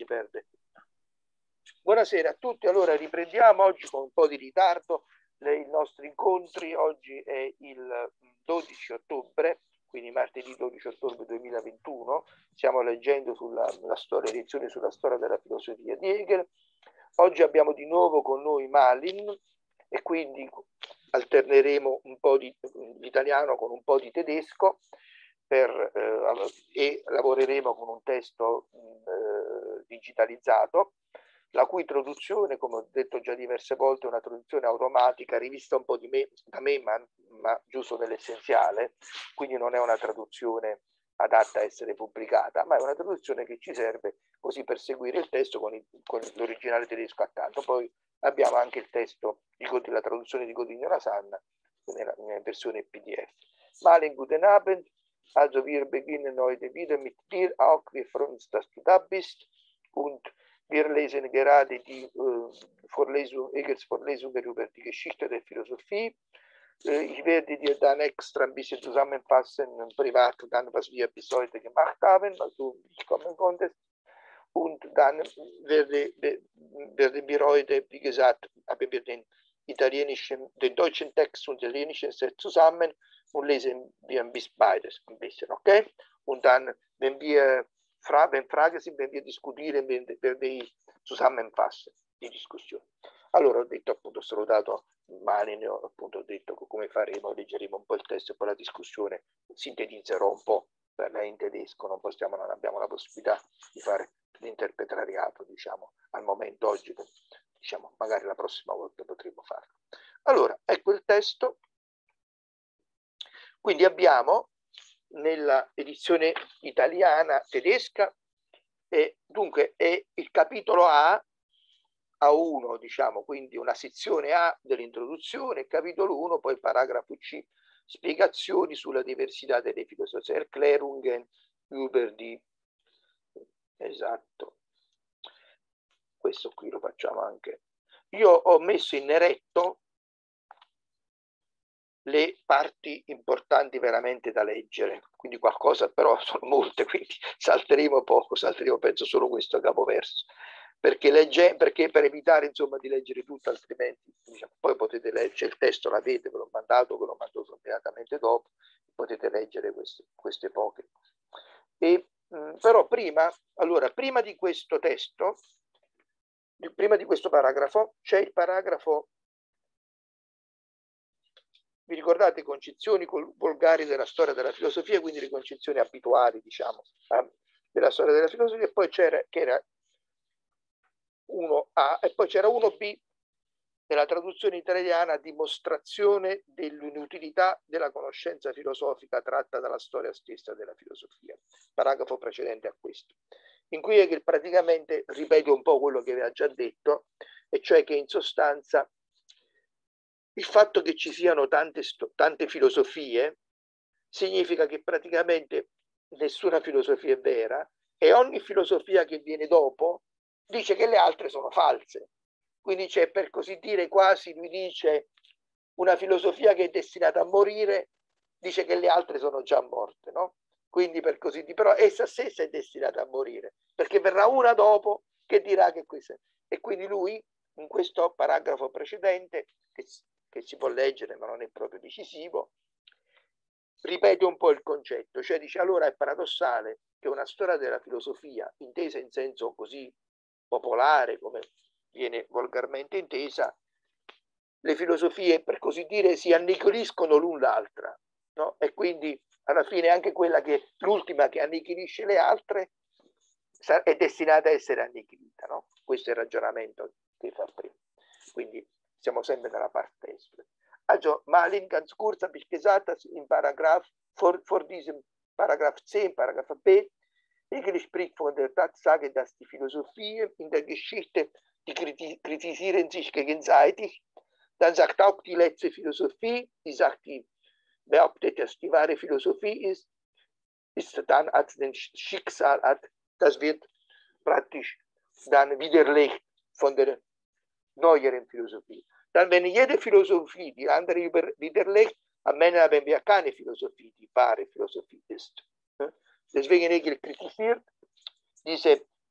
perde. Buonasera a tutti, allora riprendiamo oggi con un po' di ritardo i nostri incontri. Oggi è il 12 ottobre, quindi martedì 12 ottobre 2021, stiamo leggendo lezioni sulla storia della filosofia di Hegel. Oggi abbiamo di nuovo con noi Malin e quindi alterneremo un po' di italiano con un po' di tedesco e lavoreremo con un testo digitalizzato, la cui traduzione, come ho detto già diverse volte, è una traduzione automatica, rivista un po' da me, ma giusto nell'essenziale, quindi non è una traduzione adatta a essere pubblicata, ma è una traduzione che ci serve così per seguire il testo con l'originale tedesco accanto. Poi abbiamo anche il testo, la traduzione di Godinho Lasanna nella versione PDF. Malin, guten Abend. Also wir beginnen heute wieder mit dir, auch wie freuen uns, dass du da bist. Und wir lesen gerade die Hegels Vorlesungen über die Geschichte der Philosophie. Ich werde dir dann extra ein bisschen zusammenfassen, privat, dann, was wir bis heute gemacht haben, was du nicht kommen konntest. Und dann werden wir heute, wie gesagt, haben wir den deutschen Text und den italienischen Text zusammen und lesen wir beides ein bisschen, okay? Und dann, wenn Fragen sind, wenn wir diskutieren, werde ich zusammenfassen die Discussione. Allora ho detto appunto, ho salutato Malin, ho appunto detto come faremo, leggeremo un po' il testo e poi la discussione sintetizzerò un po' per lei in tedesco, non abbiamo la possibilità di fare l'interpretariato, diciamo, al momento oggi, diciamo, magari la prossima volta potremo farlo. Allora, ecco il testo. Quindi abbiamo nella edizione italiana tedesca, dunque è il capitolo A1, diciamo, quindi una sezione A dell'introduzione, capitolo 1, poi paragrafo C, spiegazioni sulla diversità delle filosofie, Erklärungen über die. Esatto, questo qui lo facciamo anche. Io ho messo in neretto le parti importanti veramente da leggere, quindi qualcosa, però sono molte, quindi salteremo poco, penso solo questo capoverso, perché per evitare insomma di leggere tutto, altrimenti diciamo, poi potete leggere il testo, l'avete, ve l'ho mandato immediatamente dopo, potete leggere queste poche. Però prima di questo testo, prima di questo paragrafo, c'è il paragrafo. Vi ricordate concezioni volgari della storia della filosofia, quindi le concezioni abituali, diciamo, della storia della filosofia, e poi c'era 1A e poi c'era 1B nella traduzione italiana, dimostrazione dell'inutilità della conoscenza filosofica tratta dalla storia stessa della filosofia, paragrafo precedente a questo, in cui Hegel praticamente ripete un po' quello che aveva già detto, e cioè che in sostanza il fatto che ci siano tante filosofie significa che praticamente nessuna filosofia è vera e ogni filosofia che viene dopo dice che le altre sono false. Quindi c'è, per così dire, quasi, lui dice, una filosofia che è destinata a morire dice che le altre sono già morte, no? Quindi, per così dire, però essa stessa è destinata a morire, perché verrà una dopo che dirà che questa è. E quindi lui, in questo paragrafo precedente, che si può leggere ma non è proprio decisivo, ripete un po' il concetto, cioè dice: allora è paradossale che una storia della filosofia, intesa in senso così popolare come viene volgarmente intesa, le filosofie, per così dire, si annichiliscono l'un l'altra, no? E quindi alla fine anche quella che l'ultima che annichilisce le altre è destinata a essere annichilita, no? Questo è il ragionamento che fa prima. Quindi siamo sempre dalla parte est. Also Malin, ganz kurz habe ich gesagt, dass im Paragraph vor diesem Paragraph 10, Paragraph B, Hegel spricht von der Tatsache, dass die Philosophien in der Geschichte, die kritisieren sich gegenseitig. Dann sagt auch die letzte Philosophie, die sagt, die behauptet, dass die wahre Philosophie ist dann als den Schicksal hat, das wird praktisch dann widerlegt von der neueren Philosophie. Dann, wenn jede Philosophie die andere widerlegt, am Ende haben wir keine Philosophie, die wahre Philosophie ist. Deswegen Hegel kritisiert diese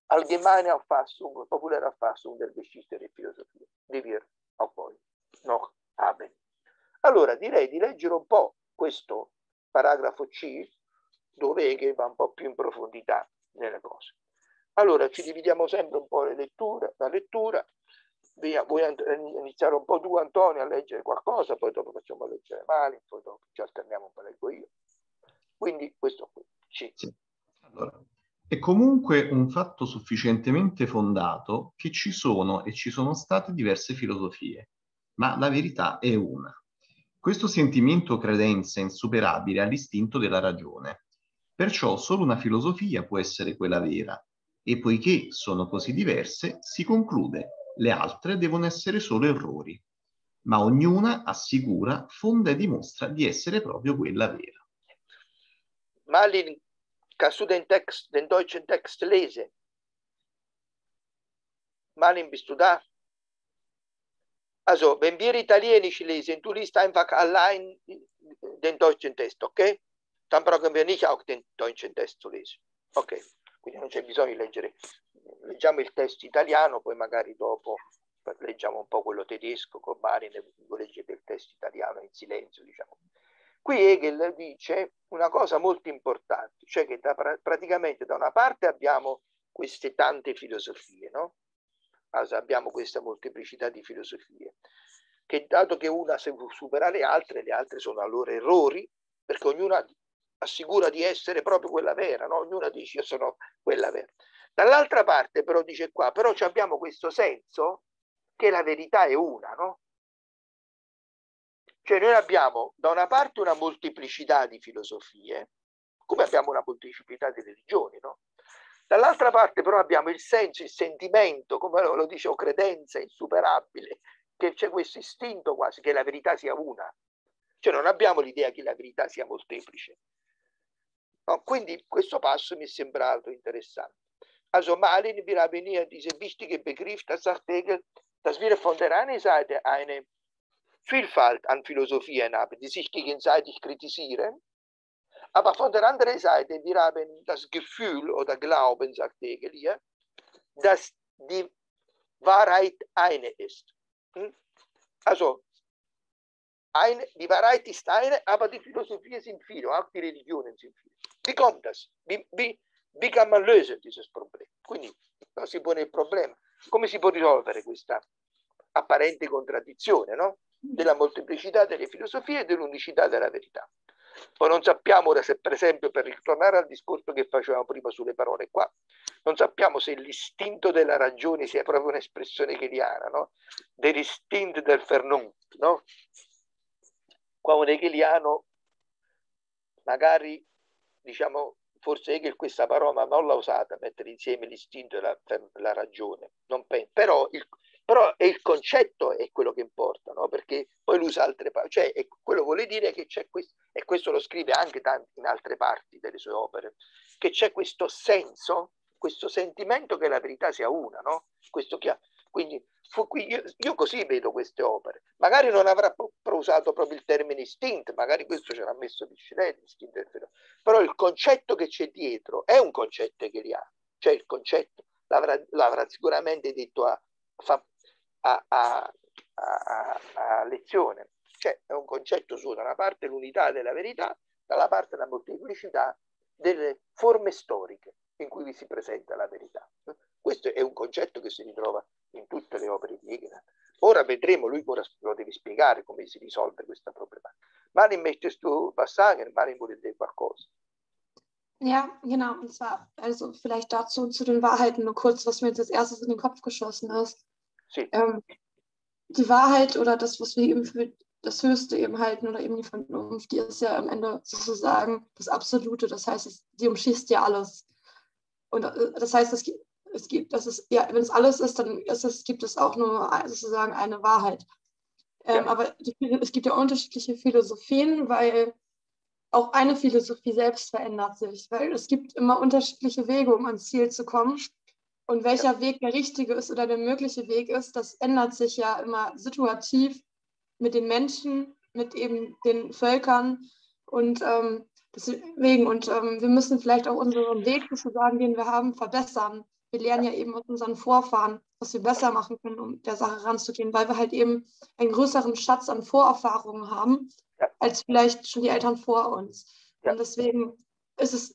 allgemeine Auffassung, populäre Auffassung der Geschichte der Philosophie, die wir auch poi noch haben. Allora direi di leggere un po' questo paragrafo C, dove Hegel va un po' più in profondità nelle cose. Allora ci dividiamo sempre un po' la lettura. Vuoi iniziare un po' tu, Antonio, a leggere qualcosa, poi dopo facciamo leggere Malin, poi dopo ci alterniamo un po', leggo io. Quindi questo qui. Sì. Allora, è comunque un fatto sufficientemente fondato che ci sono e ci sono state diverse filosofie, ma la verità è una. Questo sentimento credenza insuperabile all'istinto della ragione. Perciò solo una filosofia può essere quella vera, e poiché sono così diverse, si conclude, le altre devono essere solo errori. Ma ognuna assicura, fonda e dimostra di essere proprio quella vera. Malin, kannst du den deutschen Text lesen? Malin, bist du da? Also, wenn wir Italienisch lesen, du liest einfach allein den deutschen Text, ok? Dann brauchen wir nicht auch den deutschen Text zu lesen. Ok, quindi non c'è bisogno di leggere. Leggiamo il testo italiano, poi magari dopo leggiamo un po' quello tedesco con Malin e leggete il testo italiano in silenzio, diciamo. Qui Hegel dice una cosa molto importante, cioè che praticamente da una parte abbiamo queste tante filosofie, no? Also abbiamo questa molteplicità di filosofie, che dato che una supera le altre sono a loro errori, perché ognuna assicura di essere proprio quella vera, no? Ognuna dice io sono quella vera. Dall'altra parte però dice qua, però abbiamo questo senso che la verità è una, no? Cioè noi abbiamo da una parte una molteplicità di filosofie, come abbiamo una molteplicità di religioni, no? Dall'altra parte però abbiamo il senso, il sentimento, come lo dicevo, credenza insuperabile, che c'è questo istinto quasi che la verità sia una. Cioè non abbiamo l'idea che la verità sia molteplice. No? Quindi questo passo mi è sembrato interessante. Also Malin, wir haben hier diese wichtige Begriff, das sagt Hegel, dass wir von der einen Seite eine Vielfalt an Philosophien haben, die sich gegenseitig kritisieren, aber von der anderen Seite, wir haben das Gefühl oder Glauben, sagt Hegel hier, dass die Wahrheit eine ist. Also, die Wahrheit ist eine, aber die Philosophien sind viele, auch die Religionen sind viele. Wie kommt das? Wie kann man lösen dieses Problem? Quindi no, si pone il problema. Come si può risolvere questa apparente contraddizione, no? Della molteplicità delle filosofie e dell'unicità della verità. Poi non sappiamo ora se, per esempio, per ritornare al discorso che facevamo prima sulle parole qua, non sappiamo se l'istinto della ragione sia proprio un'espressione hegeliana, no? Dell'istinto del Vernunft, no? Qua un hegeliano magari, diciamo, forse Hegel questa parola non l'ha usata, mettere insieme l'istinto e la ragione, non penso, però il concetto è quello che importa, no? Perché poi lui usa altre parti, cioè quello vuole dire che c'è questo, e questo lo scrive anche in altre parti delle sue opere, che c'è questo senso, questo sentimento che la verità sia una, no? Quindi io così vedo queste opere. Magari non avrà usato proprio il termine istinto, magari questo ce l'ha messo Discilelli, però il concetto che c'è dietro è un concetto hegeliano, cioè il concetto l'avrà sicuramente detto a lezione, cioè è un concetto suo, da una parte l'unità della verità, dalla parte la molteplicità delle forme storiche in cui vi si presenta la verità. Questo è un concetto che si ritrova in tutte le opere di Hegel. Ora vedremo, lui ora lo deve spiegare come si risolve questa problematica. Malin, möchtest du was sagen? Malin vuole dire qualcosa. Ja, genau. Und zwar, also vielleicht dazu zu den Wahrheiten nur kurz, was mir jetzt als erstes in den Kopf geschossen ist. Sì. Die Wahrheit oder das, was wir eben für das Höchste eben halten oder eben die Vernunft, die ist ja am Ende sozusagen das Absolute. Das heißt, die umschließt ja alles. Und das heißt, es gibt, das ist, ja, wenn es alles ist, dann gibt es auch nur sozusagen eine Wahrheit. Ja. Aber es gibt ja unterschiedliche Philosophien, weil auch eine Philosophie selbst verändert sich, weil es gibt immer unterschiedliche Wege, um ans Ziel zu kommen. Und welcher Weg der richtige ist oder der mögliche Weg ist, das ändert sich ja immer situativ mit den Menschen, mit eben den Völkern. Und deswegen, wir müssen vielleicht auch unseren Weg sozusagen, den wir haben, verbessern. wir lernen ja eben aus unseren Vorfahren, was wir besser machen können, um der Sache ranzugehen, weil wir halt eben einen größeren Schatz an Vorerfahrungen haben, als vielleicht schon die Eltern vor uns. Ja. Und deswegen ist es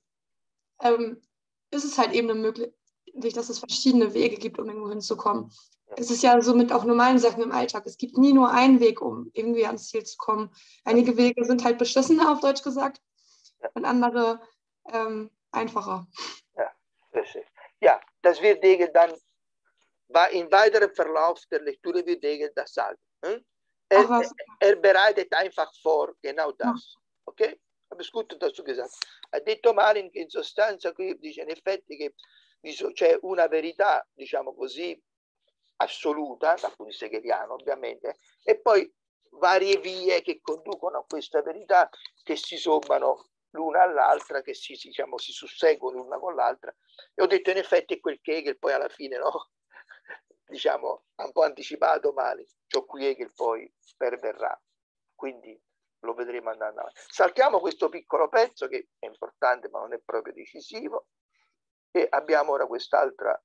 halt eben möglich, dass es verschiedene Wege gibt, um irgendwo hinzukommen. Es ist ja so mit auch normalen Sachen im Alltag. Es gibt nie nur einen Weg, um irgendwie ans Ziel zu kommen. Einige Wege sind halt beschissener, auf Deutsch gesagt, und andere einfacher. Ja, precies. Ja, das wird Hegel dann im weiteren Verlauf der Lektüre wird Hegel das sagen. Er bereitet einfach vor, genau das. Ok? Aber es gut, dass du gesagt hast. Ha detto Malin che in sostanza qui dice in effetti che c'è una verità, diciamo così, assoluta, dal punto di vista hegeliano ovviamente, e poi varie vie che conducono a questa verità che si sommano l'una all'altra, che si susseguono l'una con l'altra. E ho detto in effetti è quel che Hegel poi alla fine, no? Diciamo, ha un po' anticipato male, ciò qui Hegel poi perverrà. Quindi lo vedremo andando avanti. Saltiamo questo piccolo pezzo che è importante ma non è proprio decisivo e abbiamo ora quest'altra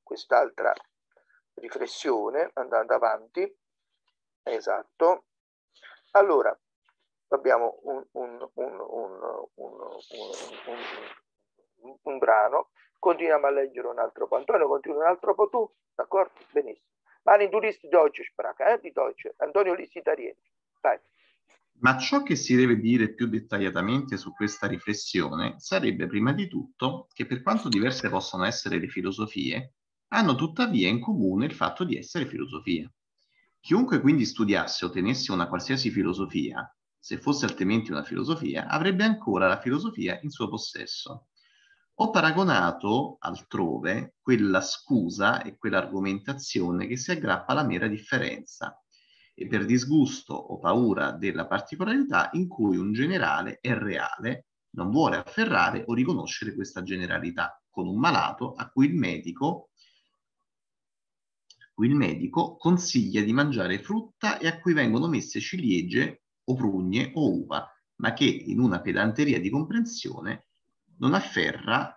riflessione andando avanti. Esatto. Allora, abbiamo un brano, continuiamo a leggere un altro po'. Antonio, continua un altro po' tu, d'accordo? Benissimo. Mani, du liest Deutsche Sprache, di Deutsche. Antonio liest Italiano. Vai. Ma ciò che si deve dire più dettagliatamente su questa riflessione sarebbe prima di tutto che per quanto diverse possano essere le filosofie, hanno tuttavia in comune il fatto di essere filosofie. Chiunque quindi studiasse o tenesse una qualsiasi filosofia, se fosse altrimenti una filosofia, avrebbe ancora la filosofia in suo possesso. Ho paragonato altrove quella scusa e quell'argomentazione che si aggrappa alla mera differenza e per disgusto o paura della particolarità in cui un generale è reale, non vuole afferrare o riconoscere questa generalità, con un malato a cui il medico consiglia di mangiare frutta e a cui vengono messe ciliegie o prugne o uva, ma che in una pedanteria di comprensione non afferra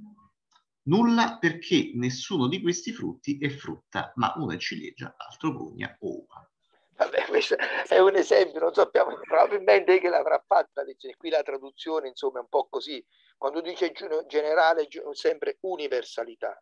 nulla perché nessuno di questi frutti è frutta, ma uno è ciliegia, l'altro prugna o uva. Vabbè, questo è un esempio, non sappiamo, probabilmente che l'avrà fatta, qui la traduzione insomma è un po' così, quando dice generale sempre universalità,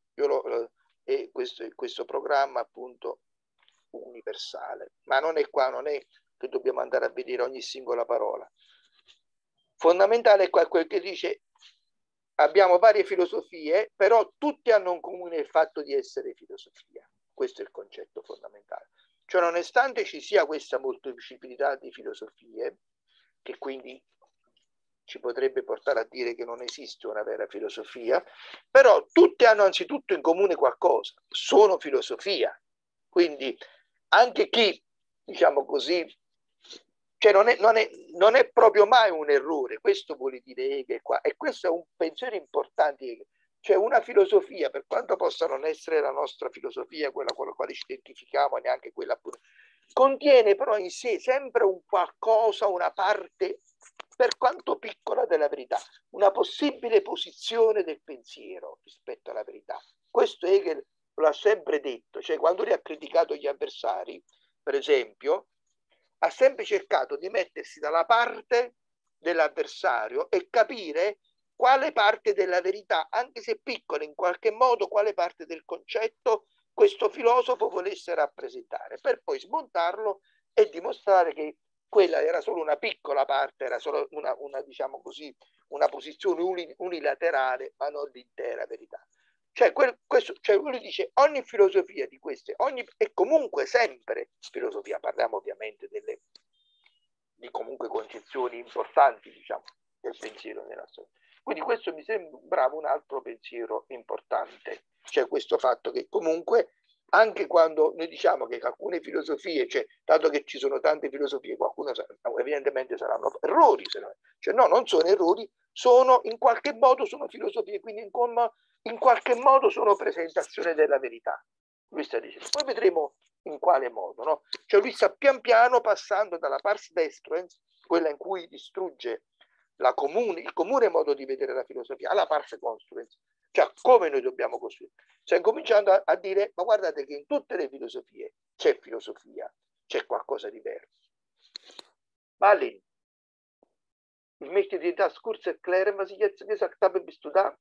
e questo programma appunto universale, ma non è qua, non è che dobbiamo andare a vedere ogni singola parola. Fondamentale è qua quel che dice, abbiamo varie filosofie, però tutte hanno in comune il fatto di essere filosofia, questo è il concetto fondamentale. Cioè, nonostante ci sia questa molteplicità di filosofie, che quindi ci potrebbe portare a dire che non esiste una vera filosofia, però tutte hanno anzitutto in comune qualcosa, sono filosofia. Quindi anche chi, diciamo così, cioè non è proprio mai un errore, questo vuole dire Hegel qua, e questo è un pensiero importante di Hegel. Cioè una filosofia, per quanto possa non essere la nostra filosofia, quella con la quale ci identifichiamo, neanche quella appunto, contiene però in sé sempre un qualcosa, una parte, per quanto piccola, della verità, una possibile posizione del pensiero rispetto alla verità. Questo Hegel lo ha sempre detto, cioè quando lui ha criticato gli avversari, per esempio, ha sempre cercato di mettersi dalla parte dell'avversario e capire quale parte della verità, anche se piccola in qualche modo, quale parte del concetto questo filosofo volesse rappresentare, per poi smontarlo e dimostrare che quella era solo una piccola parte, era solo una diciamo così, una posizione unilaterale, ma non l'intera verità. Cioè, lui dice ogni filosofia di queste, e comunque sempre filosofia, parliamo ovviamente di comunque concezioni importanti, diciamo, del pensiero nella storia. Quindi questo mi sembrava un altro pensiero importante, cioè questo fatto che comunque anche quando noi diciamo che alcune filosofie, cioè dato che ci sono tante filosofie, qualcuno evidentemente saranno errori, cioè no, non sono errori, sono in qualche modo sono filosofie, quindi in qualche modo sono presentazione della verità. Lui sta dicendo, poi vedremo in quale modo, no? Cioè lui sta pian piano passando dalla pars destruens, quella in cui distrugge il comune modo di vedere la filosofia, alla pars construens, Cioè, come noi dobbiamo costruire? Stiamo cominciando a dire, ma guardate che in tutte le filosofie c'è filosofia, c'è qualcosa di vero. Malin, ich möchte dir das kurz erklären, was ich jetzt gesagt habe. Bist du da?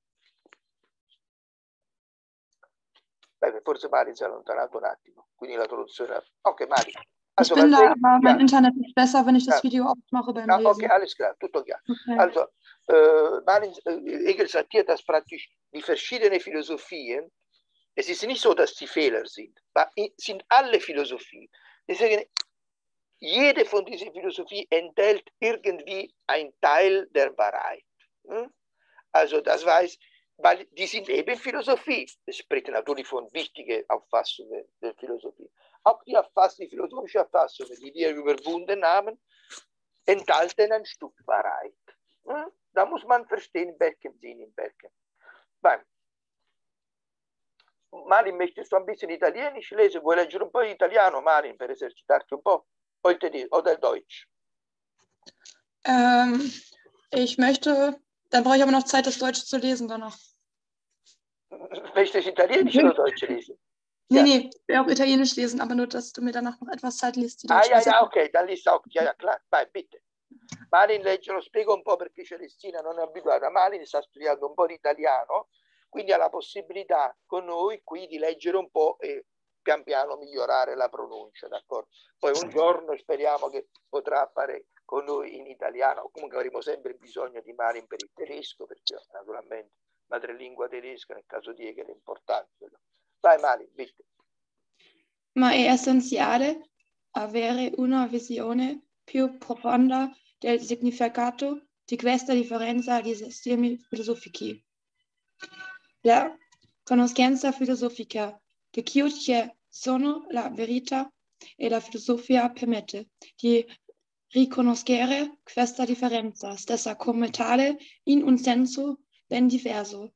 Beh, forse Malin si è allontanato un attimo, quindi la traduzione... Ok, Malin. Ich bin da, aber mein Internet ist besser, wenn ich das Video aufmache beim Lesen. Okay, alles klar, tutto chiaro. Okay. Also, Hegel sagt hier, dass praktisch die verschiedenen Philosophien, es ist nicht so, dass sie Fehler sind, aber sind alle Philosophien. Deswegen, jede von diesen Philosophien enthält irgendwie ein Teil der Wahrheit. Also das heißt, weil die sind eben Philosophie. Es spricht natürlich von wichtigen Auffassungen der Philosophie. Auch die philosophische Auffassungen, die wir überwunden haben, enthalten ein Stück Wahrheit. Da muss man verstehen, in welchem Sinn, in welchem. Malin, möchtest du ein bisschen Italienisch lesen? Vuoi leggere un po' di italiano, Malin, per esercitarti un po'? O del Deutsch? Ich möchte, dann brauche ich aber noch Zeit, das Deutsch zu lesen danach. Möchtest du Italienisch oder Deutsch lesen? Nee, nee, ich will auch Italienisch lesen, aber nur, dass du mir danach noch etwas Zeit liest. Die Deutsch Ok, dann liest auch. Ja, klar, vai, bitte. Malin legge, lo spiego un po' perché Celestina non è abituata. Malin sta studiando un po' di italiano, quindi ha la possibilità con noi qui di leggere un po' e pian piano migliorare la pronuncia, d'accordo? Poi un giorno speriamo che potrà fare con noi in italiano, comunque avremo sempre bisogno di Malin per il tedesco, perché naturalmente madrelingua tedesca nel caso di Hegel è importante. Vai Malin, bitte. Ma è essenziale avere una visione più profonda del significato di questa differenza di sistemi filosofici. La conoscenza filosofica di ciò che sono la verità e la filosofia permette di riconoscere questa differenza stessa come tale in un senso ben diverso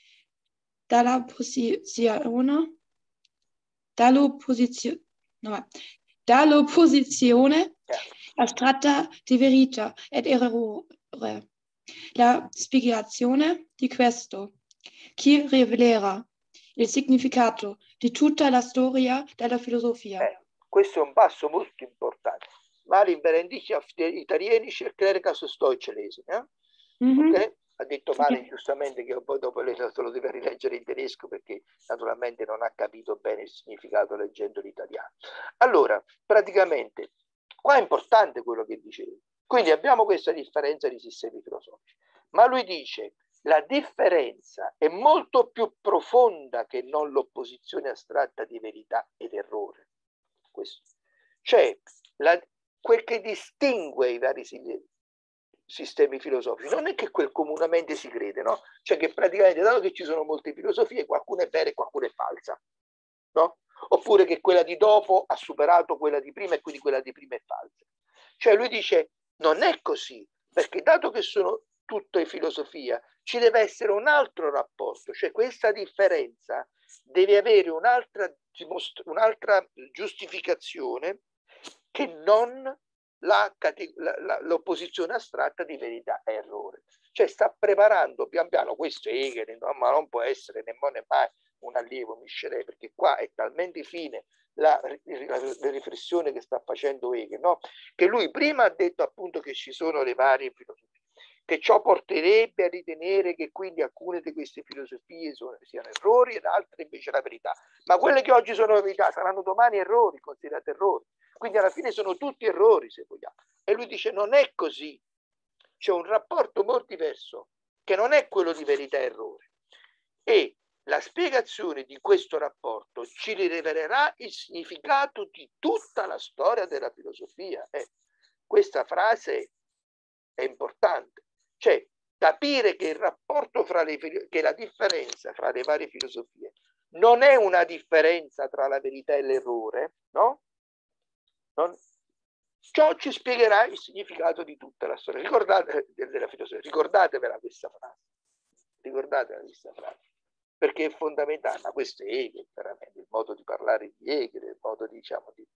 dall'opposizione astratta di verità ed errore. La spiegazione di questo, che rivelerà il significato di tutta la storia della filosofia. Questo è un passo molto importante. Malin, wenn ich auf der Italienisch erkläre, kannst du es Deutsch lesen. Okay? Ha detto Malin giustamente che poi dopo lei se lo deve rileggere in tedesco perché naturalmente non ha capito bene il significato leggendo l'italiano. Allora, praticamente, qua è importante quello che dicevo. Quindi abbiamo questa differenza di sistemi filosofici. Ma lui dice la differenza è molto più profonda che non l'opposizione astratta di verità ed errore. Questo. Cioè, quel che distingue i vari sistemi filosofici non è che quel comunemente si crede, no? Cioè che praticamente, dato che ci sono molte filosofie, qualcuna è vera e qualcuna è falsa, no? Oppure che quella di dopo ha superato quella di prima e quindi quella di prima è falsa. Cioè lui dice, non è così, perché dato che sono tutte filosofia, ci deve essere un altro rapporto, cioè questa differenza deve avere un'altra giustificazione che non l'opposizione astratta di verità e errore. Cioè sta preparando pian piano, questo Hegel, no? Ma non può essere nemmeno mai un allievo Michelet, perché qua è talmente fine la riflessione che sta facendo Hegel, no? Che lui prima ha detto appunto che ci sono le varie filosofie, che ciò porterebbe a ritenere che quindi alcune di queste filosofie siano errori ed altre invece la verità. Ma quelle che oggi sono verità saranno domani errori, considerate errori. Quindi alla fine sono tutti errori, se vogliamo. E lui dice non è così. C'è un rapporto molto diverso, che non è quello di verità e errore. E la spiegazione di questo rapporto ci rivelerà il significato di tutta la storia della filosofia. Questa frase è importante. Cioè, capire che il rapporto che la differenza fra le varie filosofie non è una differenza tra la verità e l'errore, no? Ciò ci spiegherà il significato di tutta la storia. Ricordate della filosofia, ricordatevela questa frase. Ricordatevela questa frase. Perché è fondamentale, ma questo è Hegel, veramente, il modo di parlare di Hegel, il modo, diciamo, di...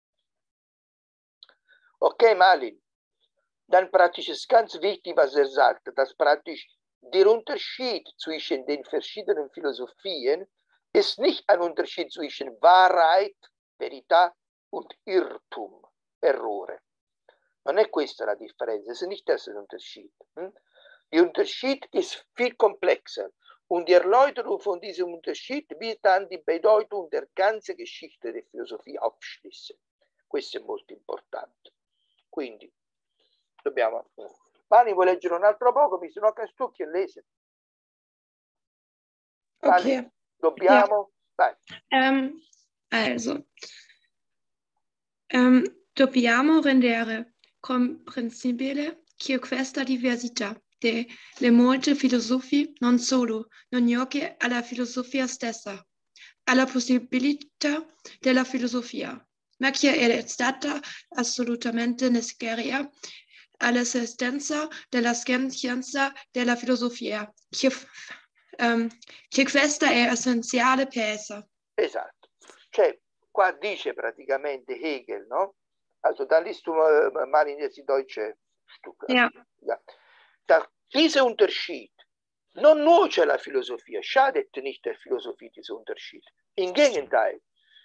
Ok, Malin. Dann praktisch ist ganz wichtig, was sagt, dass praktisch der Unterschied zwischen den verschiedenen Philosophien ist nicht ein Unterschied zwischen Wahrheit, Verità und Irrtum, Errore. Non è questa la differenza, es ist nicht das ein Unterschied. Der Unterschied ist viel komplexer und die Erläuterung von diesem Unterschied wird dann die Bedeutung der ganzen Geschichte der Philosophie abschließen. Questo è molto importante. Quindi, dobbiamo... Pani, vuoi leggere un altro poco? Mi sono castucchi e lese. Okay. Dobbiamo... Ja. Also, dobbiamo rendere comprensibile che questa diversità delle molte filosofie non solo non giochi alla filosofia stessa, alla possibilità della filosofia, ma che è stata assolutamente necessaria all'esistenza della scienza della filosofia, che questa è essenziale per essa. Esatto. Cioè, qua dice praticamente Hegel, no? Also, da liest du mal in die deutsche Stück. Ja. Ja. Dieser Unterschied non nuoce alla filosofia, schadet nicht der Philosophie dieser Unterschied. Im Gegenteil,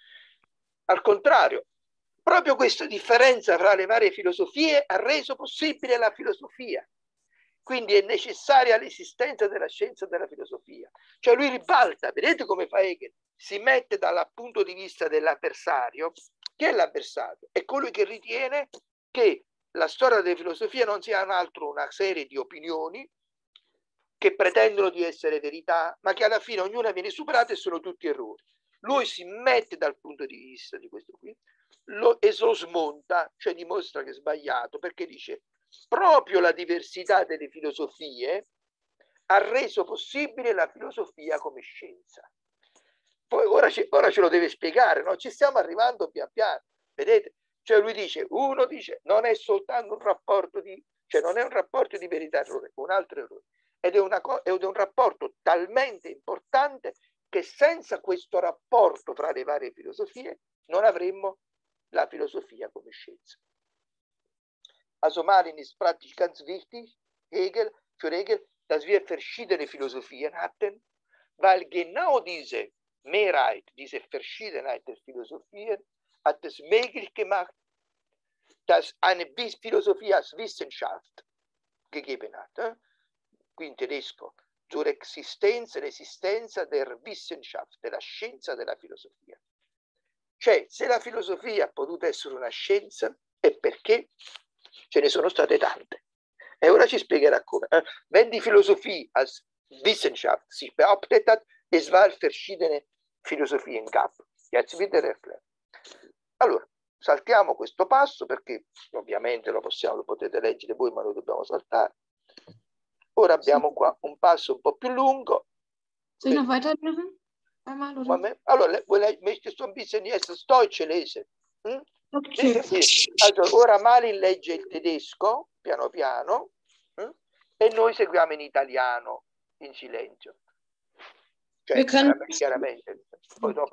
al contrario, proprio questa differenza fra le varie filosofie ha reso possibile la filosofia. Quindi è necessaria l'esistenza della scienza della filosofia. Cioè lui ribalta, vedete come fa Hegel? Si mette dal punto di vista dell'avversario. Chi è l'avversario? È colui che ritiene che la storia della filosofia non sia altro una serie di opinioni che pretendono di essere verità, ma che alla fine ognuna viene superata e sono tutti errori. Lui si mette dal punto di vista di questo qui e lo smonta, cioè dimostra che è sbagliato, perché dice proprio la diversità delle filosofie ha reso possibile la filosofia come scienza. Poi ora ce lo deve spiegare, no? Ci stiamo arrivando pian piano, vedete? Cioè lui dice, uno dice non è soltanto un rapporto di, cioè non è un rapporto di verità errore, un altro errore, ed è un rapporto talmente importante che senza questo rapporto fra le varie filosofie non avremmo la filosofia come scienza. Also Martin ist praktisch ganz wichtig, für Hegel, dass wir verschiedene Philosophien hatten, weil genau diese Mehrheit, diese Verschiedenheit der Philosophien hat es möglich gemacht, dass eine Philosophie als Wissenschaft gegeben hat. Qui in tedesco, zur l'esistenza der Wissenschaft, della scienza della filosofia. Cioè, se la filosofia ha potuto essere una scienza, è perché ce ne sono state tante. E ora ci spiegherà come. Wenn die Philosophie als Wissenschaft sich behauptet hat, es war verschiedene Philosophien gab. Jetzt wird er erklären. Allora, saltiamo questo passo perché ovviamente lo potete leggere voi, ma lo dobbiamo saltare. Ora abbiamo qua un passo un po' più lungo. Soll ich noch weitermachen? Einmal, oder? Allora, möchtest du ein bisschen jetzt das Deutsche lesen? Hm? Okay. Allora, ora Malin legge il tedesco, piano piano, e noi seguiamo in italiano, in silenzio. Cioè, chiaramente. Poi dopo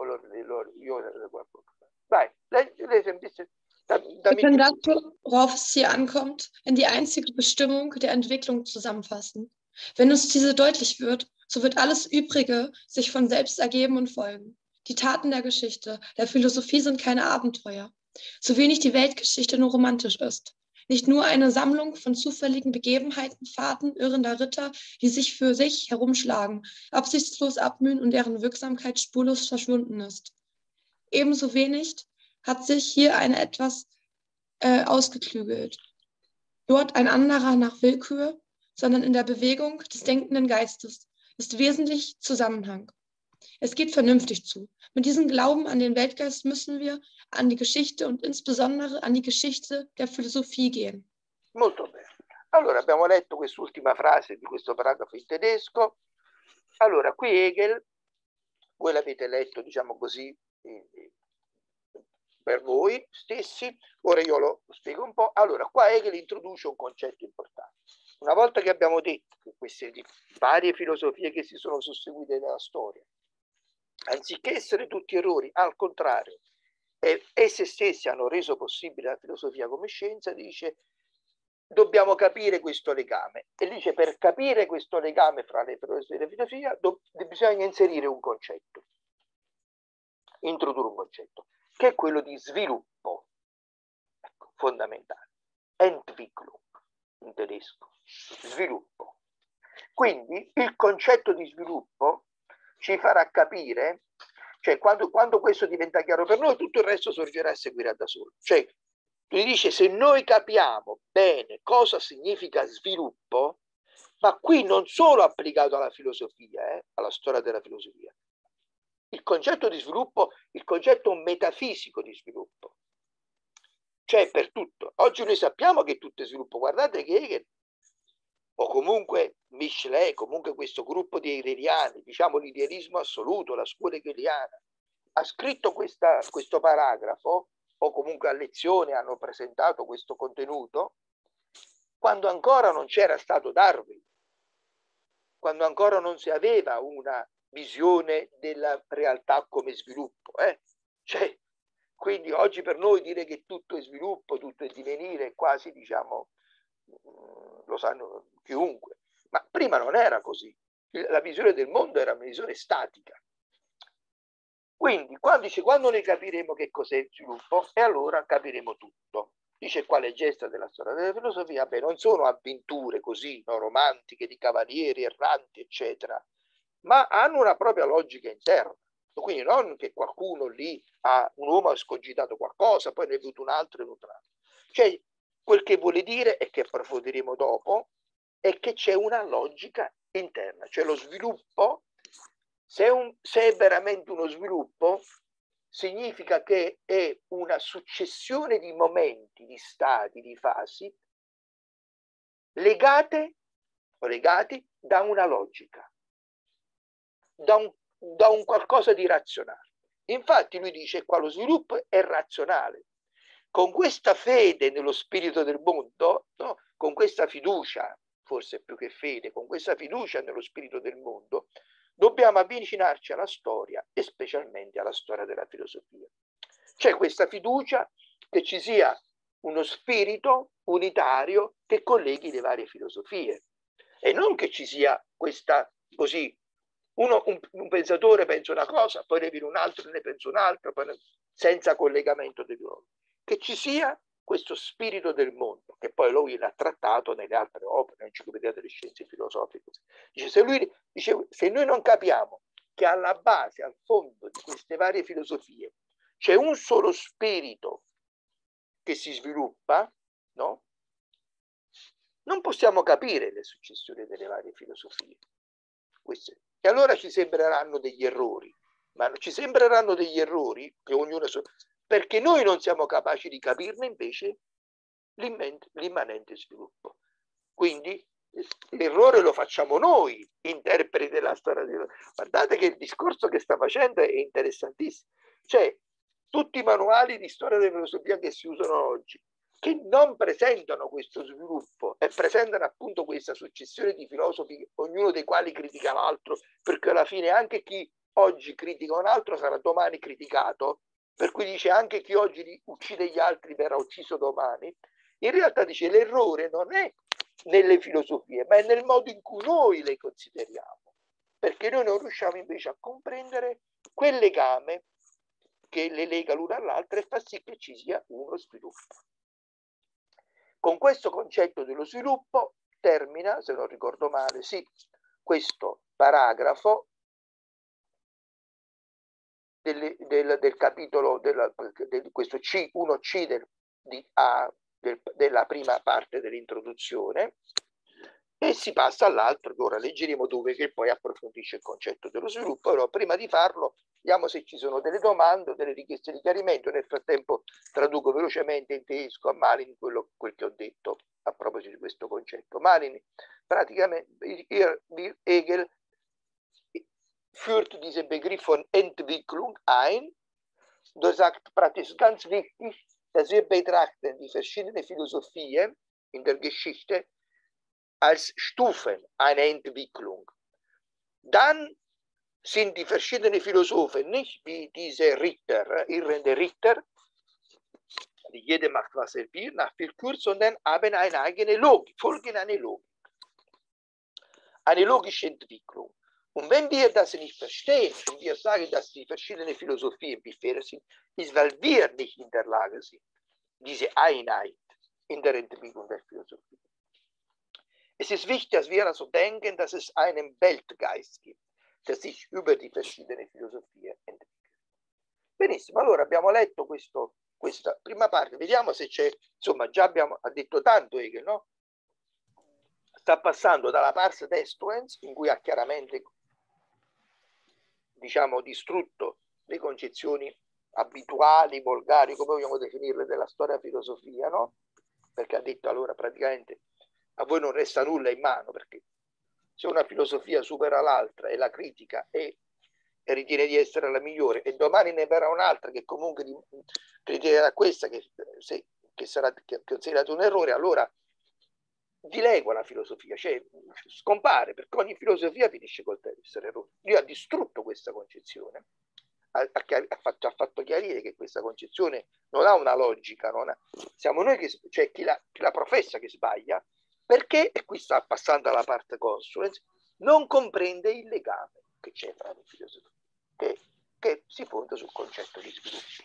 Vai, lese ein bisschen. Wir können das, worauf es hier ankommt, in die einzige Bestimmung der Entwicklung zusammenfassen. Wenn uns diese deutlich wird, so wird alles Übrige sich von selbst ergeben und folgen. Die Taten der Geschichte, der Philosophie sind keine Abenteuer. So wenig die Weltgeschichte nur romantisch ist. Nicht nur eine Sammlung von zufälligen Begebenheiten, Fahrten irrender Ritter, die sich für sich herumschlagen, absichtslos abmühen und deren Wirksamkeit spurlos verschwunden ist. Ebenso wenig hat sich hier eine etwas ausgeklügelt. Dort ein anderer nach Willkür, sondern in der Bewegung des denkenden Geistes ist wesentlich Zusammenhang. Es geht vernünftig zu. Mit diesem Glauben an den Weltgeist müssen wir an die Geschichte und insbesondere an die Geschichte der Philosophie gehen. Molto bene. Allora, abbiamo letto quest'ultima frase di questo paragrafo in tedesco. Allora, qui Hegel, voi l'avete letto, diciamo così, per voi stessi. Ora io lo spiego un po'. Allora, qua Hegel introduce un concetto importante. Una volta che abbiamo detto che queste varie filosofie che si sono susseguite nella storia, anziché essere tutti errori, al contrario, esse stesse hanno reso possibile la filosofia come scienza, dice, dobbiamo capire questo legame. E dice, per capire questo legame fra le filosofie e la filosofia bisogna inserire un concetto, introdurre un concetto, che è quello di sviluppo, ecco, fondamentale. Entwicklung in tedesco, sviluppo. Quindi il concetto di sviluppo ci farà capire, cioè quando questo diventa chiaro per noi, tutto il resto sorgerà e seguirà da solo. Cioè, lui dice, se noi capiamo bene cosa significa sviluppo, ma qui non solo applicato alla filosofia, alla storia della filosofia, il concetto di sviluppo, il concetto metafisico di sviluppo, cioè per tutto. Oggi noi sappiamo che tutto è sviluppo. Guardate che Hegel, o comunque Michelet, comunque questo gruppo di hegeliani, diciamo l'idealismo assoluto, la scuola hegeliana, ha scritto questo paragrafo, o comunque a lezione hanno presentato questo contenuto, quando ancora non c'era stato Darwin, quando ancora non si aveva una visione della realtà come sviluppo. Cioè, quindi oggi per noi dire che tutto è sviluppo, tutto è divenire, quasi diciamo, lo sanno chiunque, ma prima non era così. La visione del mondo era una visione statica. Quindi quando noi capiremo che cos'è il sviluppo, e allora capiremo tutto. Dice qua le gesta della storia della filosofia, beh, non sono avventure così, no, romantiche di cavalieri erranti, eccetera, ma hanno una propria logica interna. Quindi non che qualcuno lì un uomo ha escogitato qualcosa, poi ne è venuto un altro e venuto un altro. Cioè, quel che vuole dire, e che approfondiremo dopo, è che c'è una logica interna, cioè lo sviluppo, se è veramente uno sviluppo, significa che è una successione di momenti, di stati, di fasi, legati da una logica, da un qualcosa di razionale. Infatti lui dice qua lo sviluppo è razionale. Con questa fede nello spirito del mondo, no? Con questa fiducia, forse più che fede, con questa fiducia nello spirito del mondo, dobbiamo avvicinarci alla storia e specialmente alla storia della filosofia. C'è questa fiducia che ci sia uno spirito unitario che colleghi le varie filosofie e non che ci sia questa così, un pensatore pensa una cosa, poi ne viene un altro, ne pensa un'altra, senza collegamento dei due. Che ci sia questo spirito del mondo, che poi lui l'ha trattato nelle altre opere, l'Enciclopedia delle Scienze Filosofiche. Dice, se noi non capiamo che alla base, al fondo di queste varie filosofie, c'è un solo spirito che si sviluppa, no? Non possiamo capire le successioni delle varie filosofie. E allora ci sembreranno degli errori, ma ci sembreranno degli errori che ognuno perché noi non siamo capaci di capirne invece l'immanente sviluppo. Quindi l'errore lo facciamo noi, interpreti della storia. Guardate che il discorso che sta facendo è interessantissimo. Cioè, tutti i manuali di storia della filosofia che si usano oggi, che non presentano questo sviluppo e presentano appunto questa successione di filosofi, ognuno dei quali critica l'altro, perché alla fine anche chi oggi critica un altro sarà domani criticato, per cui dice anche chi oggi uccide gli altri verrà ucciso domani. In realtà dice l'errore non è nelle filosofie, ma è nel modo in cui noi le consideriamo, perché noi non riusciamo invece a comprendere quel legame che le lega l'una all'altra e fa sì che ci sia uno sviluppo. Con questo concetto dello sviluppo termina, se non ricordo male, sì, questo paragrafo del capitolo, questo C1C della prima parte dell'introduzione, e si passa all'altro che ora leggeremo, dove che poi approfondisce il concetto dello sviluppo. Però prima di farlo vediamo se ci sono delle domande o delle richieste di chiarimento. Nel frattempo traduco velocemente in tedesco a Malin quel che ho detto a proposito di questo concetto. Malin praticamente, Hegel führt diesen Begriff von Entwicklung ein. Da sagt praktisch ganz wichtig, dass wir betrachten die verschiedenen Philosophien in der Geschichte als Stufen einer Entwicklung. Dann sind die verschiedenen Philosophen nicht wie diese Ritter, irrende Ritter, Jede macht was er will, nach viel Kurs, und dann haben eine eigene Logik, folgen eine Logik. Eine logische Entwicklung. Und wenn wir das nicht verstehen, wenn wir sagen, dass die verschiedenen Philosophien bifähig sind, ist, weil wir nicht in der Lage sind, diese Einheit in der Entwicklung der Philosophie. Es ist wichtig, dass wir also denken, dass es einen Weltgeist gibt, der sich über die verschiedenen Philosophie entwickelt. Benissimo, allora abbiamo letto questa prima parte, vediamo se c'è, insomma, già ha detto tanto Hegel, no? Sta passando dalla pars destruens, in cui ha chiaramente, diciamo, distrutto le concezioni abituali, volgari, come vogliamo definirle, della storia filosofia, no? Perché ha detto allora praticamente a voi non resta nulla in mano, perché se una filosofia supera l'altra e la critica e ritiene di essere la migliore, e domani ne verrà un'altra che comunque criticherà questa che sarà considerata un errore, allora dilegua la filosofia, cioè scompare, perché ogni filosofia finisce col essere errore. Lui ha distrutto questa concezione, ha fatto chiarire che questa concezione non ha una logica, siamo noi cioè chi la professa che sbaglia, perché, e qui sta passando alla parte consulens, non comprende il legame che c'è tra le filosofie, che si fonda sul concetto di sviluppo.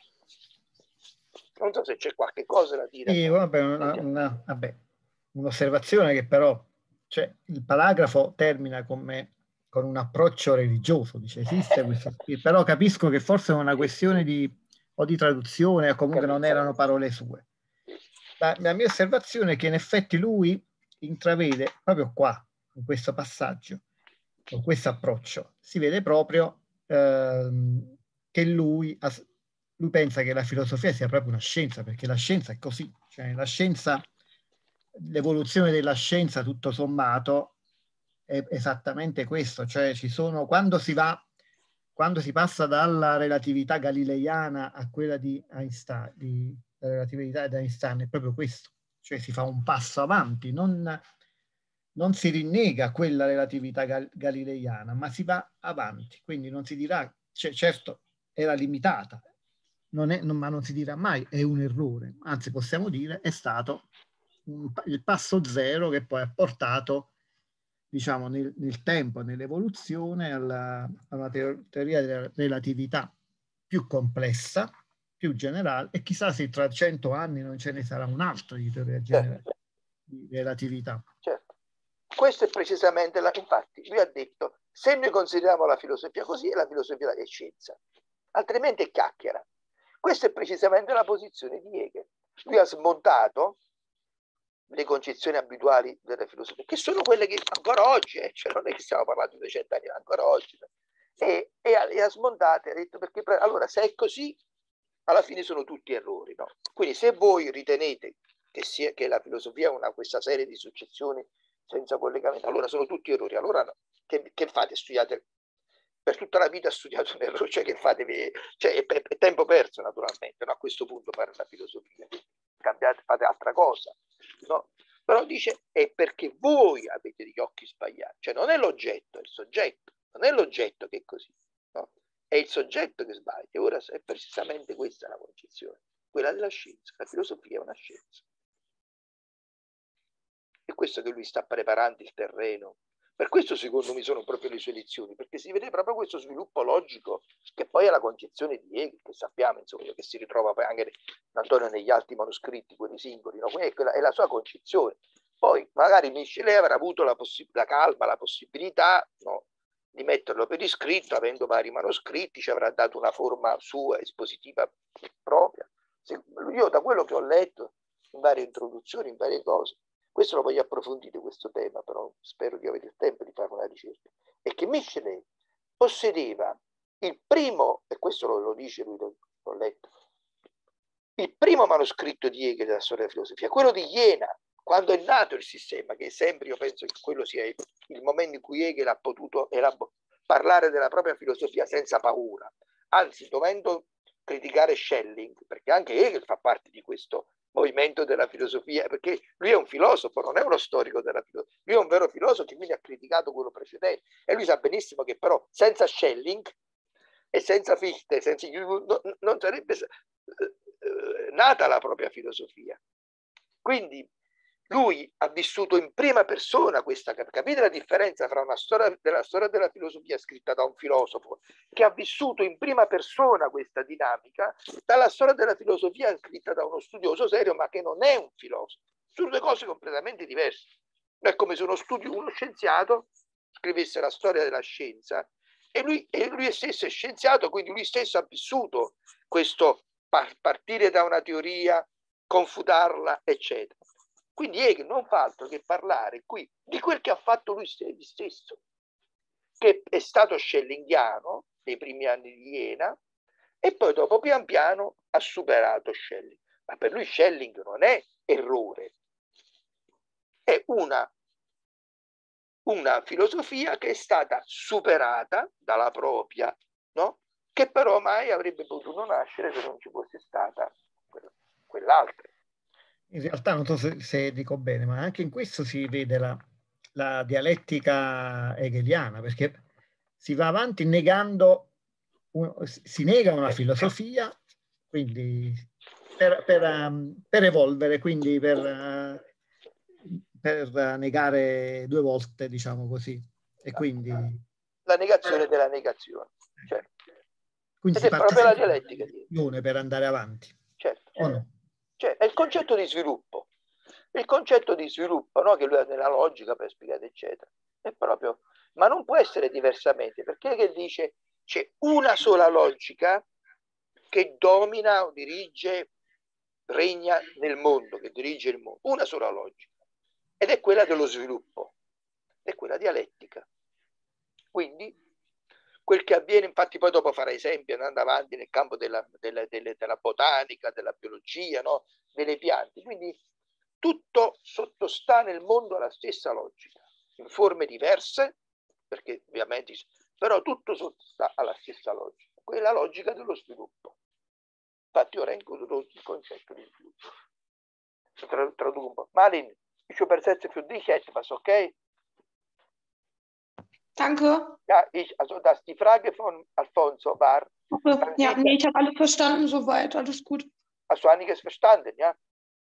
Non so se c'è qualche cosa da dire. Sì, vabbè, un'osservazione che però, cioè, il paragrafo termina con un approccio religioso, dice esiste questo, però capisco che forse è una questione di traduzione, o comunque non erano parole sue. La mia osservazione è che in effetti lui intravede proprio qua, in questo passaggio, con questo approccio, si vede proprio che lui pensa che la filosofia sia proprio una scienza, perché la scienza è così, cioè la scienza, l'evoluzione della scienza tutto sommato è esattamente questo, cioè quando si passa dalla relatività galileiana a quella di Einstein, la relatività di Einstein è proprio questo, cioè si fa un passo avanti, non si rinnega quella relatività galileiana, ma si va avanti, quindi non si dirà, certo era limitata, ma non si dirà mai è un errore, anzi possiamo dire è stato il passo zero che poi ha portato, diciamo, nel tempo, nell'evoluzione a una teoria della relatività più complessa, più generale, e chissà se tra 100 anni non ce ne sarà un'altra di teoria generale di relatività. Certo. Questo è precisamente, infatti lui ha detto, se noi consideriamo la filosofia così, la filosofia è scienza, altrimenti è chiacchiera. Questa è precisamente la posizione di Hegel. Lui ha smontato le concezioni abituali della filosofia, che sono quelle che ancora oggi, cioè non è che stiamo parlando di 200 anni, ma ancora oggi, e ha smontato, ha detto, perché allora se è così, alla fine sono tutti errori, no? Quindi se voi ritenete che la filosofia è questa serie di successioni senza collegamento, allora sono tutti errori, allora no. Che fate? Studiate per tutta la vita, studiato un errore, cioè che fate? Cioè, è tempo perso naturalmente, no? A questo punto fare la filosofia, cambiate, fate altra cosa, no? Però dice è perché voi avete gli occhi sbagliati, cioè non è l'oggetto, è il soggetto, non è l'oggetto che è così, no? È il soggetto che sbaglia. Ora è precisamente questa la concezione, quella della scienza. La filosofia è una scienza. È questo che lui sta preparando il terreno. Per questo secondo me sono proprio le sue lezioni, perché si vede proprio questo sviluppo logico che poi è la concezione di Hegel, che sappiamo, insomma, che si ritrova poi anche Antonio negli altri manoscritti, quelli singoli, no? È la sua concezione. Poi magari Michelet avrà avuto la calma, la possibilità, no, di metterlo per iscritto, avendo vari manoscritti, ci avrà dato una forma sua espositiva propria. Io da quello che ho letto in varie introduzioni, in varie cose, questo lo voglio approfondire, questo tema, però spero di avere il tempo di fare una ricerca, è che Michelet possedeva il primo, e questo lo dice lui, l'ho letto, il primo manoscritto di Hegel della storia della filosofia, quello di Jena, quando è nato il sistema, che è sempre, io penso che quello sia il momento in cui Hegel ha potuto parlare della propria filosofia senza paura, anzi dovendo criticare Schelling, perché anche Hegel fa parte di questo movimento della filosofia, perché lui è un filosofo, non è uno storico della filosofia, lui è un vero filosofo che quindi ha criticato quello precedente, e lui sa benissimo che però senza Schelling e senza Fichte, non sarebbe nata la propria filosofia. Quindi lui ha vissuto in prima persona questa, capite la differenza fra una storia della filosofia scritta da un filosofo che ha vissuto in prima persona questa dinamica, dalla storia della filosofia scritta da uno studioso serio ma che non è un filosofo. Sono due cose completamente diverse. È come se uno scienziato scrivesse la storia della scienza e lui stesso è scienziato, quindi lui stesso ha vissuto questo partire da una teoria, confutarla, eccetera. Quindi Hegel non fa altro che parlare qui di quel che ha fatto lui stesso, che è stato schellingiano nei primi anni di Iena e poi dopo pian piano ha superato Schelling. Ma per lui Schelling non è errore, è una filosofia che è stata superata dalla propria, no? Che però mai avrebbe potuto nascere se non ci fosse stata quell'altra. In realtà non so se dico bene, ma anche in questo si vede la dialettica hegeliana, perché si va avanti negando, si nega una filosofia, quindi per evolvere, quindi per negare due volte, diciamo così. E quindi la negazione della negazione. Certo. Quindi ed è proprio la dialettica per andare avanti. Certo. O no? Cioè, è il concetto di sviluppo. Il concetto di sviluppo, no? Che lui ha nella logica per spiegare, eccetera. È proprio, ma non può essere diversamente, perché che dice c'è una sola logica che domina o dirige, regna nel mondo, che dirige il mondo. Una sola logica. Ed è quella dello sviluppo. È quella dialettica. Quindi quel che avviene, infatti poi dopo farà esempi andando avanti nel campo della botanica, della biologia, no? Delle piante. Quindi tutto sottostà nel mondo alla stessa logica, in forme diverse, perché ovviamente, però tutto sottostà alla stessa logica, quella logica dello sviluppo. Infatti ora introdurrò il concetto di sviluppo. Traduco un po'. Malin, ich übersetze für dich etwas, okay? Danke. Ja, also dass die Frage von Alfonso war. Ja, nee, ich habe alles verstanden soweit, alles gut. Hast du einiges verstanden, ja?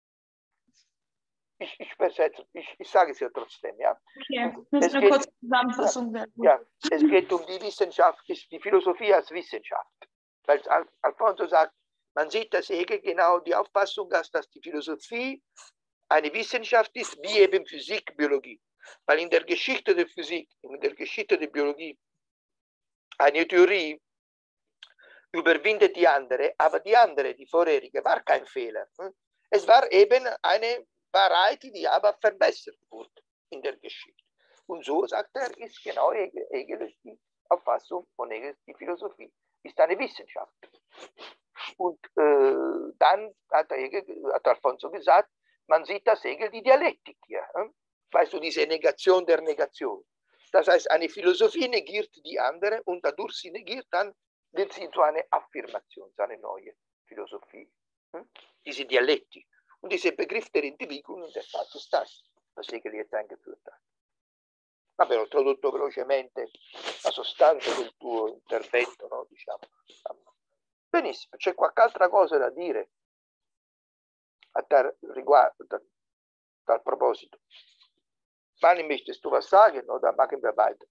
Ich übersetze, ich sage es ja trotzdem, ja. Okay, das ist eine kurze Zusammenfassung. Ja, es geht um die Wissenschaft, die Philosophie als Wissenschaft. Weil Alfonso sagt, man sieht das Hegel genau die Auffassung, dass die Philosophie eine Wissenschaft ist, wie eben Physik, Biologie. Weil in der Geschichte der Physik, in der Geschichte der Biologie, eine Theorie überwindet die andere, aber die andere, die vorherige, war kein Fehler. Es war eben eine Wahrheit, die aber verbessert wurde in der Geschichte. Und so, sagt er, ist genau Hegel die Auffassung von Hegel, die Philosophie ist eine Wissenschaft. Und dann hat Alfonso gesagt, man sieht das Hegel die Dialektik hier. Weißt du, diese Negation der Negation. Das heißt, eine Philosophie negiert die andere und dadurch sie negiert, dann wird sie zu einer Affirmation, zu einer neuen Philosophie. Diese Dialektik. Und dieser Begriff der Entwicklung in der Tat ist das, was Hegel jetzt eingeführt hat. Vabbè, ho tradotto velocemente la sostanza del tuo intervento, no? Diciamo. Benissimo, c'è qualche altra cosa da dire a tal riguardo, tal proposito? Fanny, möchtest du was sagen oder machen wir weiter?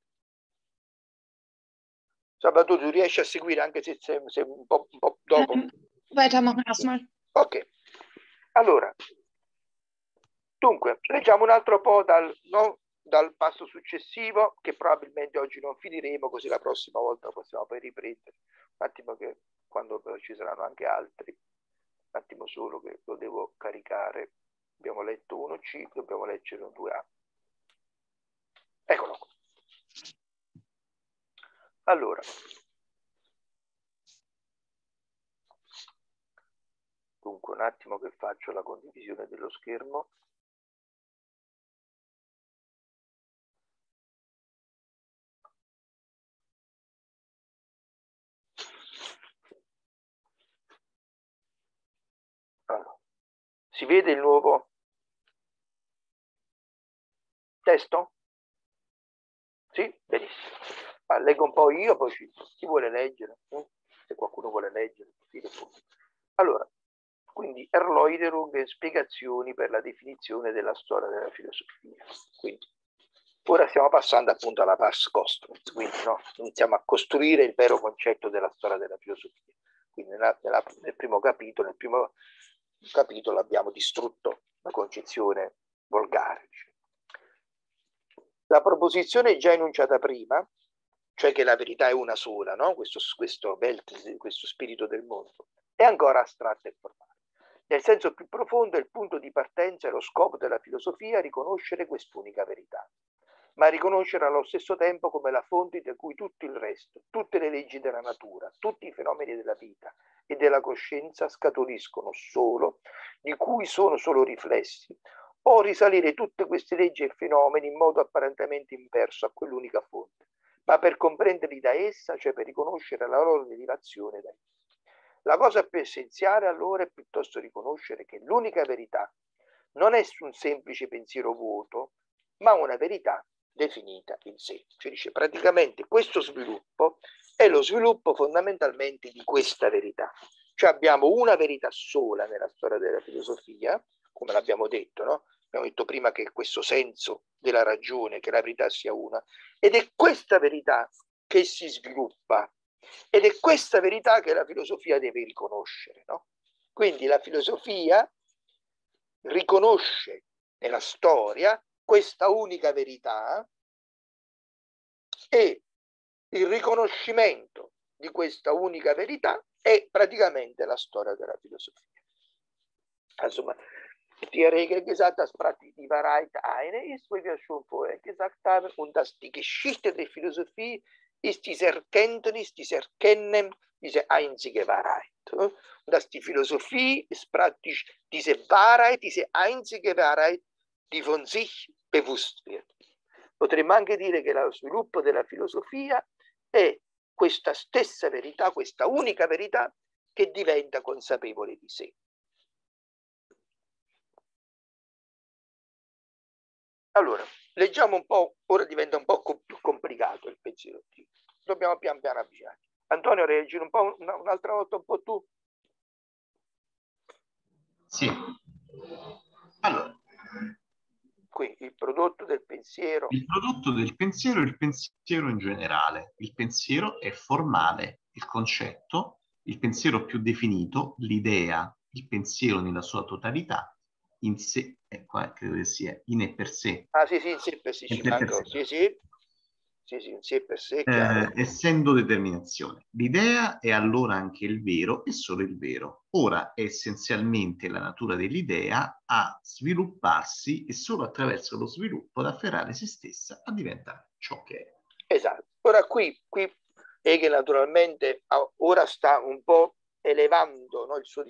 Sabato, tu riesci a seguire anche se un po' dopo? Weitermachen erstmal. Ok, allora, dunque, leggiamo un altro po' dal passo successivo, che probabilmente oggi non finiremo, così la prossima volta possiamo poi riprendere. Un attimo che quando ci saranno anche altri, un attimo solo che lo devo caricare. Abbiamo letto 1C, dobbiamo leggere un 2A. Eccolo qua. Allora, dunque un attimo che faccio la condivisione dello schermo. Allora, si vede il nuovo testo? Sì? Benissimo. Leggo un po' io, poi chi vuole leggere, se qualcuno vuole leggere. Allora, quindi Erläuterung e spiegazioni per la definizione della storia della filosofia. Quindi ora stiamo passando appunto alla pars construct, quindi iniziamo a costruire il vero concetto della storia della filosofia. Quindi nel primo capitolo abbiamo distrutto la concezione volgare. La proposizione già enunciata prima, cioè che la verità è una sola, no? questo spirito del mondo, è ancora astratta e formale. Nel senso più profondo è il punto di partenza e lo scopo della filosofia riconoscere quest'unica verità, ma riconoscere allo stesso tempo come la fonte da cui tutto il resto, tutte le leggi della natura, tutti i fenomeni della vita e della coscienza scaturiscono solo, di cui sono solo riflessi, o risalire tutte queste leggi e fenomeni in modo apparentemente inverso a quell'unica fonte, ma per comprenderli da essa, cioè per riconoscere la loro derivazione da essa. La cosa più essenziale allora è piuttosto riconoscere che l'unica verità non è un semplice pensiero vuoto, ma una verità definita in sé. Cioè dice praticamente questo sviluppo è lo sviluppo fondamentalmente di questa verità. Cioè abbiamo una verità sola nella storia della filosofia, come l'abbiamo detto, no? Abbiamo detto prima che questo senso della ragione, che la verità sia una, ed è questa verità che si sviluppa, ed è questa verità che la filosofia deve riconoscere, no? Quindi la filosofia riconosce nella storia questa unica verità e il riconoscimento di questa unica verità è praticamente la storia della filosofia. Insomma, die Regel gesagt, das Praktik die Wahrheit eine ist, wie wir schon vorher gesagt haben, und dass die Geschichte der Philosophie ist diese Erkenntnis, dieses Erkennen, diese einzige Wahrheit. Und dass die Philosophie ist praktisch diese Wahrheit, diese einzige Wahrheit, die von sich bewusst wird. Potremmo anche dire che lo sviluppo della filosofia è questa stessa verità, questa unica verità che diventa consapevole di sé. Allora, leggiamo un po', ora diventa un po' più complicato il pensiero. Dobbiamo pian piano avvicinarci. Antonio, reagire un po' un'altra volta un po' tu? Sì. Allora. Qui il prodotto del pensiero. Il prodotto del pensiero è il pensiero in generale. Il pensiero è formale, il concetto, il pensiero più definito, l'idea, il pensiero nella sua totalità, in sé, qua credo che sia in e per sé. Ah sì, in sé per sé ci manca. Sì, in sé per sé, chiaro. Essendo determinazione. L'idea è allora anche il vero e solo il vero. Ora è essenzialmente la natura dell'idea a svilupparsi e solo attraverso lo sviluppo ad afferrare se stessa a diventare ciò che è. Esatto. Ora qui Hegel naturalmente ora sta un po' elevando, no, il suo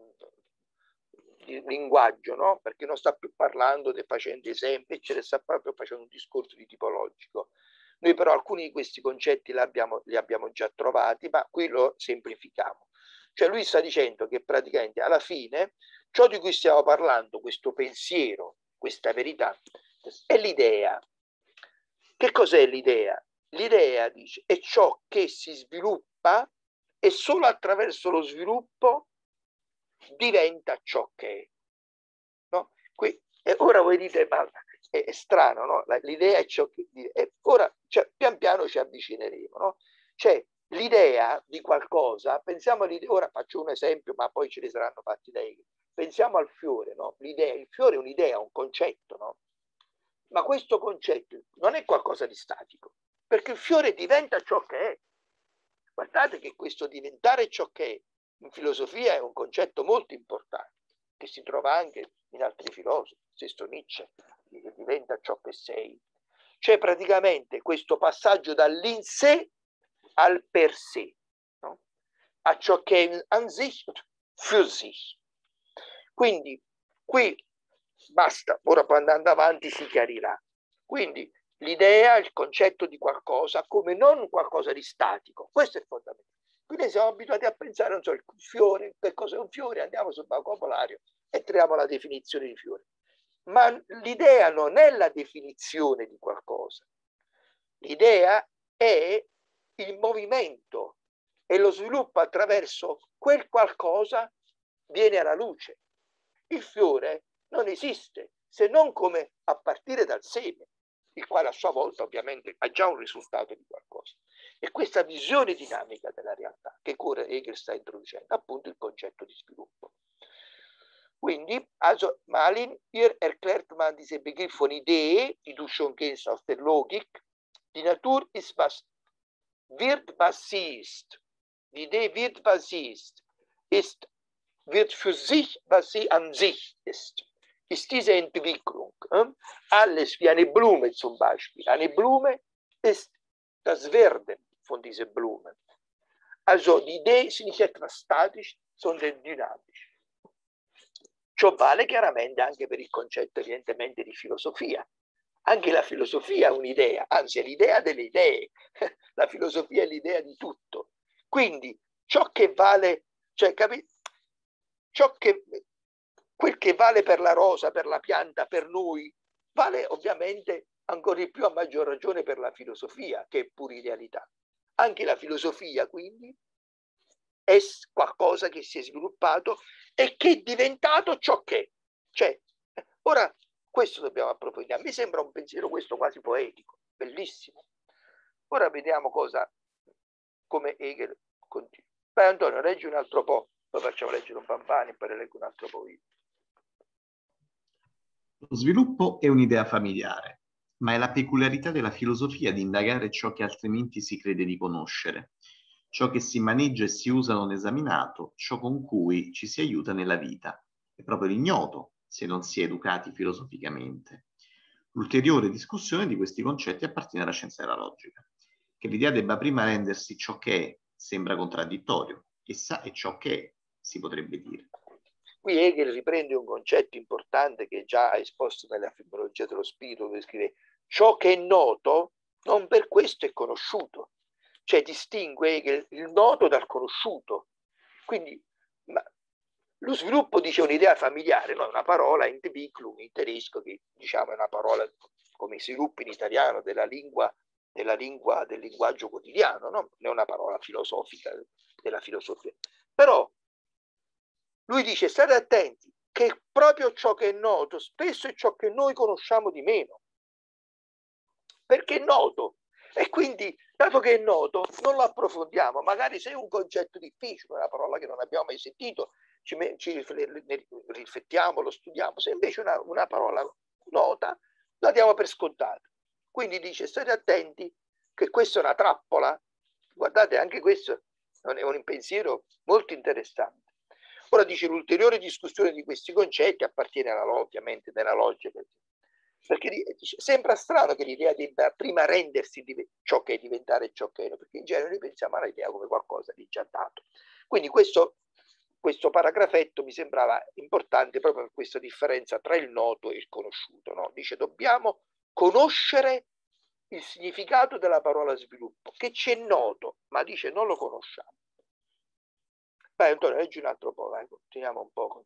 linguaggio, no? Perché non sta più parlando, facendo esempi, sta proprio facendo un discorso di tipologico. Noi però alcuni di questi concetti li abbiamo già trovati, ma qui lo semplifichiamo. Cioè lui sta dicendo che praticamente alla fine ciò di cui stiamo parlando, questo pensiero, questa verità, è l'idea. Che cos'è l'idea? L'idea, dice, è ciò che si sviluppa e solo attraverso lo sviluppo diventa ciò che è. No? Ora voi dite, ma è strano, no? L'idea è ciò che... ora pian piano ci avvicineremo, no? Cioè l'idea di qualcosa, pensiamo all'idea, ora faccio un esempio, ma poi ce ne saranno fatti da Hegel. Pensiamo al fiore, no? L'idea, il fiore è un'idea, un concetto, no? Ma questo concetto non è qualcosa di statico, perché il fiore diventa ciò che è. Guardate che questo diventare ciò che è in filosofia è un concetto molto importante, che si trova anche in altri filosofi, stesso Nietzsche, che diventa ciò che sei. Cioè praticamente questo passaggio dall'in sé al per sé, no? A ciò che è an sich, für sich. Quindi qui basta, ora poi andando avanti si chiarirà. Quindi l'idea, il concetto di qualcosa come non qualcosa di statico, questo è fondamentale. Quindi siamo abituati a pensare, non so, il fiore, che cos'è un fiore, andiamo sul vocabolario e troviamo la definizione di fiore. Ma l'idea non è la definizione di qualcosa. L'idea è il movimento e lo sviluppo attraverso quel qualcosa viene alla luce. il fiore non esiste se non come a partire dal seme, il quale a sua volta ovviamente ha già un risultato di qualcosa. E questa visione dinamica della realtà che ora Hegel sta introducendo, appunto il concetto di sviluppo. Quindi, also Malin, hier erklärt man diese Begriff von Idee, die du schon kennst aus der Logik. Die Natur ist was, wird was sie ist. Die Idee wird was sie ist, wird für sich, was sie an sich ist diese Entwicklung. Alles wie eine Blume zum Beispiel. Eine Blume ist das Werden von dieser Blume. Also die Idee ist nicht etwas statisch, sondern dynamisch. Ciò vale chiaramente anche per il concetto evidentemente di filosofia. Anche la filosofia è un'idea, anzi è l'idea delle idee. La filosofia è l'idea di tutto. Quindi ciò che vale, cioè quel che vale per la rosa, per la pianta, per noi, vale ovviamente ancora di più a maggior ragione per la filosofia, che è pure idealità. Anche la filosofia, quindi, è qualcosa che si è sviluppato e che è diventato ciò che è. Cioè, ora, questo dobbiamo approfondire. A me sembra un pensiero questo quasi poetico, bellissimo. Ora vediamo come Hegel continua. Vai Antonio, leggi un altro po', poi facciamo leggere un Pampani e poi ne leggo un altro po' io. Lo sviluppo è un'idea familiare, ma è la peculiarità della filosofia di indagare ciò che altrimenti si crede di conoscere, ciò che si maneggia e si usa non esaminato, ciò con cui ci si aiuta nella vita. È proprio l'ignoto, se non si è educati filosoficamente. L'ulteriore discussione di questi concetti appartiene alla scienza della logica. Che l'idea debba prima rendersi ciò che è sembra contraddittorio. Essa è ciò che è, si potrebbe dire. Qui Hegel riprende un concetto importante che già ha esposto nella filologia dello spirito, dove scrive ciò che è noto non per questo è conosciuto. Cioè distingue Hegel il noto dal conosciuto. Quindi lo sviluppo dice un'idea familiare, no? È una parola Entwicklung in tedesco, che diciamo è una parola come sviluppo in italiano del linguaggio quotidiano, no? Non è una parola filosofica della filosofia. Però lui dice state attenti che proprio ciò che è noto spesso è ciò che noi conosciamo di meno, perché è noto, e quindi dato che è noto non lo approfondiamo. Magari se è un concetto difficile, una parola che non abbiamo mai sentito, ci riflettiamo, lo studiamo. Se invece una parola nota la diamo per scontata. Quindi dice state attenti che questa è una trappola. Guardate, anche questo è un pensiero molto interessante. Ora dice l'ulteriore discussione di questi concetti appartiene ovviamente nella logica, perché dice, sembra strano che l'idea debba prima rendersi ciò che è, diventare ciò che è, perché in genere noi pensiamo all'idea come qualcosa di già dato. Quindi questo paragrafetto mi sembrava importante proprio per questa differenza tra il noto e il conosciuto. No? Dice dobbiamo conoscere il significato della parola sviluppo, che ci è noto, ma dice non lo conosciamo. Vai Antonio, leggi un altro po', vai, continuiamo un po'.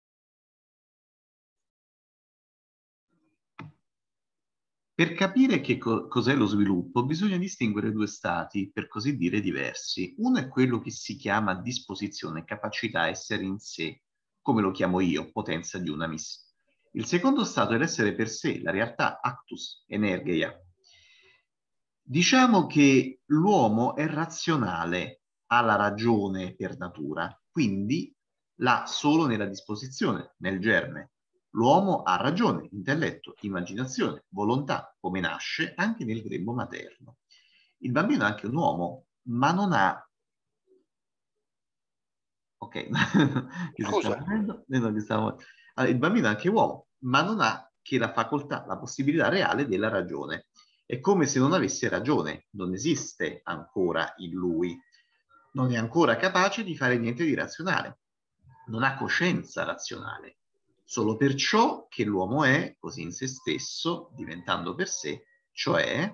Per capire che cos'è lo sviluppo bisogna distinguere due stati, per così dire, diversi. Uno è quello che si chiama disposizione, capacità, essere in sé, come lo chiamo io, potenza di unamis. Il secondo stato è l'essere per sé, la realtà, actus, energeia. Diciamo che l'uomo è razionale, ha la ragione per natura, quindi l'ha solo nella disposizione, nel germe. L'uomo ha ragione, intelletto, immaginazione, volontà, come nasce anche nel grembo materno. Il bambino è anche un uomo, ma non ha... Ok, scusa. Allora, il bambino è anche uomo, ma non ha che la facoltà, la possibilità reale della ragione. È come se non avesse ragione, non esiste ancora in lui. Non è ancora capace di fare niente di razionale, non ha coscienza razionale. Solo perciò che l'uomo è così in se stesso, diventando per sé, cioè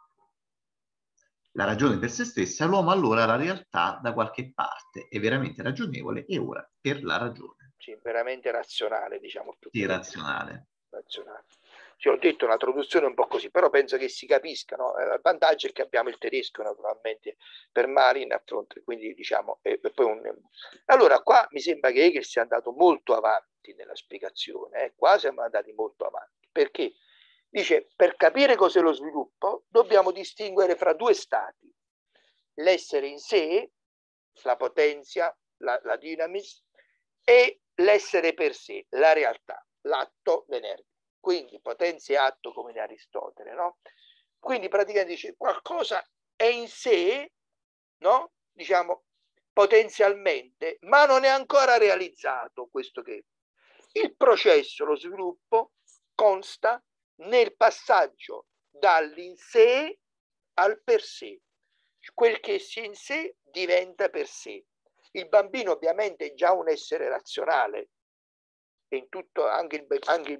la ragione per se stessa, l'uomo allora la realtà da qualche parte è veramente ragionevole e ora per la ragione. Sì, veramente razionale, diciamo più. Sì, razionale. Sì, ho detto una traduzione un po' così, però penso che si capisca, no? Il vantaggio è che abbiamo il tedesco naturalmente per Malin a fronte, quindi diciamo allora qua mi sembra che Hegel sia andato molto avanti, avanti nella spiegazione, qua siamo andati molto avanti, perché dice, per capire cos'è lo sviluppo dobbiamo distinguere fra due stati: l'essere in sé, la potenza, la dinamis, e l'essere per sé, la realtà, l'atto, l'energia. Quindi potenza e atto come in Aristotele, no? Quindi praticamente dice qualcosa è in sé, no? Diciamo potenzialmente, ma non è ancora realizzato questo che il processo, lo sviluppo, consta nel passaggio dall'in sé al per sé. Quel che sia in sé diventa per sé. Il bambino ovviamente è già un essere razionale, e in tutto anche il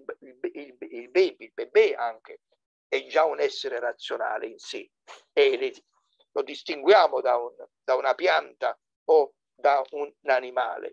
baby, il bebè anche è già un essere razionale in sé, e lo distinguiamo da una pianta o da un animale,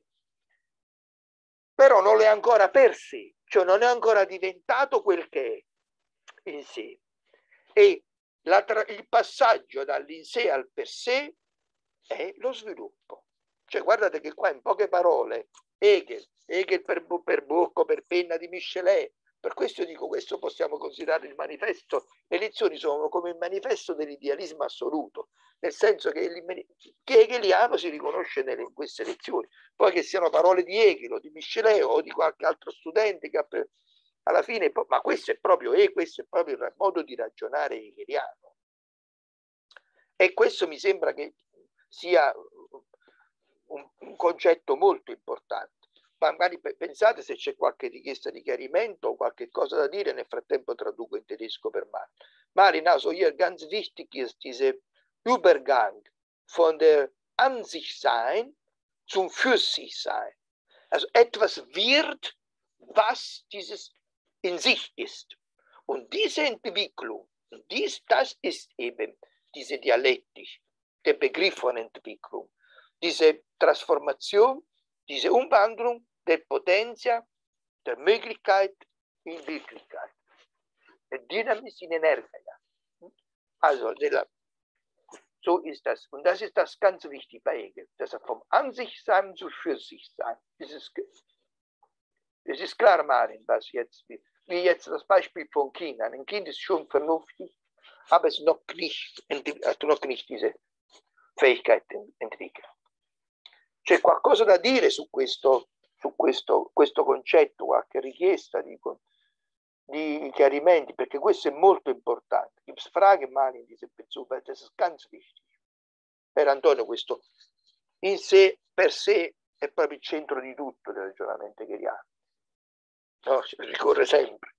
però non è ancora per sé, cioè non è ancora diventato quel che è in sé, e il passaggio dall'in sé al per sé è lo sviluppo. Cioè guardate che qua in poche parole Hegel per bocco, per penna di Michelet. Per questo dico, questo possiamo considerare il manifesto, le lezioni sono come il manifesto dell'idealismo assoluto, nel senso che hegeliano si riconosce in queste lezioni. Poi che siano parole di Hegel o di Michelet o di qualche altro studente che alla fine, ma questo è proprio il modo di ragionare hegeliano. E questo mi sembra che sia un concetto molto importante. Magari pensate se c'è qualche richiesta di chiarimento o qualche cosa da dire, nel frattempo traduco in tedesco per Marlin. Marlin, also hier ganz wichtig ist diese Übergang von der An-sich-Sein zum Für-sich-Sein. Also etwas wird, was dieses in sich ist. Und diese Entwicklung, das ist eben diese Dialektik, der Begriff von Entwicklung, diese Transformation, diese Umwandlung der Potentia, der Möglichkeit in Wirklichkeit, der Dynamis in Energia. Also, so ist das. Und das ist das ganz wichtig bei Hegel, dass er vom An-sich-Sein zu Für-sich-Sein. Es ist klar, Martin, was jetzt, wie jetzt das Beispiel von Kindern. Ein Kind ist schon vernünftig, aber es hat noch nicht diese Fähigkeit entwickelt. C'è qualcosa da dire su questo concetto, qualche richiesta di chiarimenti, perché questo è molto importante. Gibt's Fragen, Martin, diese Bezug, das ist ganz wichtig. Per Antonio questo in sé, per sé, è proprio il centro di tutto del ragionamento hegeliano. No, si ricorre sempre.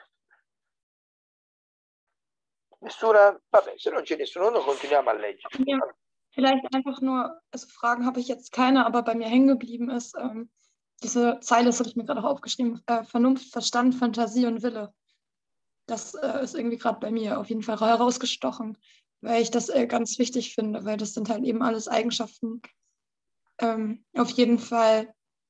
Nessuna, vabbè, se non c'è nessuno, noi continuiamo a leggere. Ja, vielleicht einfach nur, also Fragen habe ich jetzt keine, aber bei mir hängen geblieben ist diese Zeile, das habe ich mir gerade auch aufgeschrieben, Vernunft, Verstand, Fantasie und Wille. Das ist irgendwie gerade bei mir auf jeden Fall herausgestochen, weil ich das ganz wichtig finde, weil das sind halt eben alles Eigenschaften, auf jeden Fall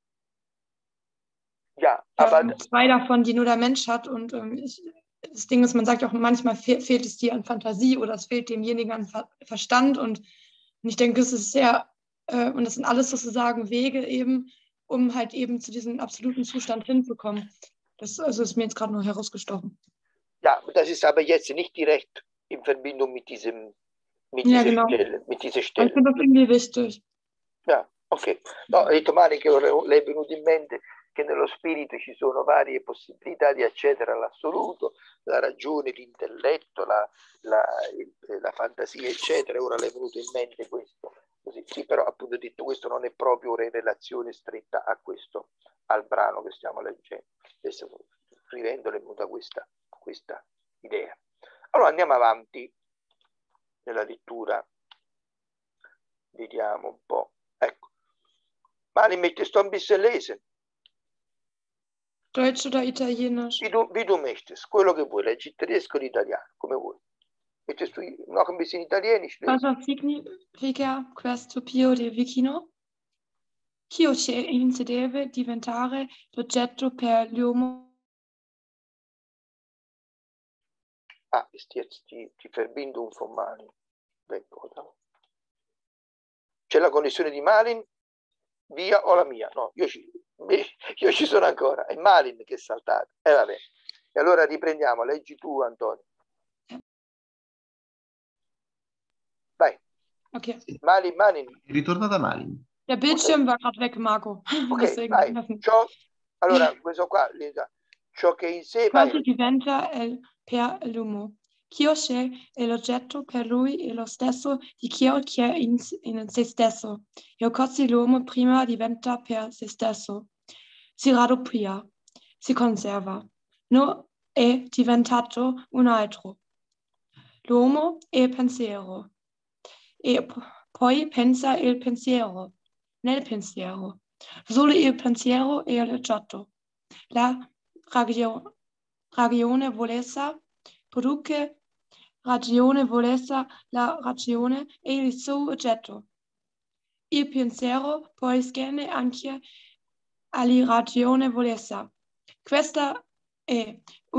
ja, aber zwei davon, die nur der Mensch hat, und das Ding ist, man sagt auch, manchmal fehlt es dir an Fantasie oder es fehlt demjenigen an Verstand, und ich denke, es ist sehr, und das sind alles sozusagen Wege eben, um halt eben zu diesem absoluten Zustand hinzukommen. Das ist mir jetzt gerade nur herausgestochen. Ja, das ist aber jetzt nicht direkt in Verbindung mit dieser Stelle. Ich finde das irgendwie wichtig. Ja, ok. No, ho detto Mari che le è venuto in mente che nello spirito ci sono varie possibilità di accedere all'assoluto, la ragione, l'intelletto, la fantasia, eccetera. Ora le è venuto in mente questo. Così. Sì, però appunto detto questo non è proprio una relazione stretta a questo, al brano che stiamo leggendo. Adesso scrivendo è venuta questa idea. Allora andiamo avanti nella lettura, vediamo un po'. Ecco. Mari, möchtest du ein bisschen lesen? Deutsch oder Italienisch? Wie du möchtest, quello che vuoi, leggi tedesco o l'italiano, come vuoi. Möchtest du noch ein bisschen italienisch lesen? Cosa significa questo più di vicino? Chi si deve diventare l'oggetto per l'uomo? Ah, ist jetzt die Verbindung von Malin weg, oder? C'è la connessione di Malin, via o la mia? No, Io ci sono ancora, è Malin che è saltato. Vabbè. E allora riprendiamo, leggi tu Antonio. Vai. Okay. Malin. È ritornata Malin. Der Bildschirm war gerade weg, Marco. Ok, vai. Allora, questo qua, ciò che in sé... Quasi diventa per l'uomo. Ch'io c'è è l'oggetto per lui è lo stesso di Ch'io che è in se stesso. Io così l'uomo prima diventa per se stesso. Si raddoppia, si conserva. No è diventato un altro. L'uomo è pensiero. E poi pensa il pensiero. Nel pensiero. Solo il pensiero è l'oggetto. La ragione volessa produce ragione volessa la ragione è il suo oggetto. Il pensiero poi schiene anche alla ragione volessa. Questa è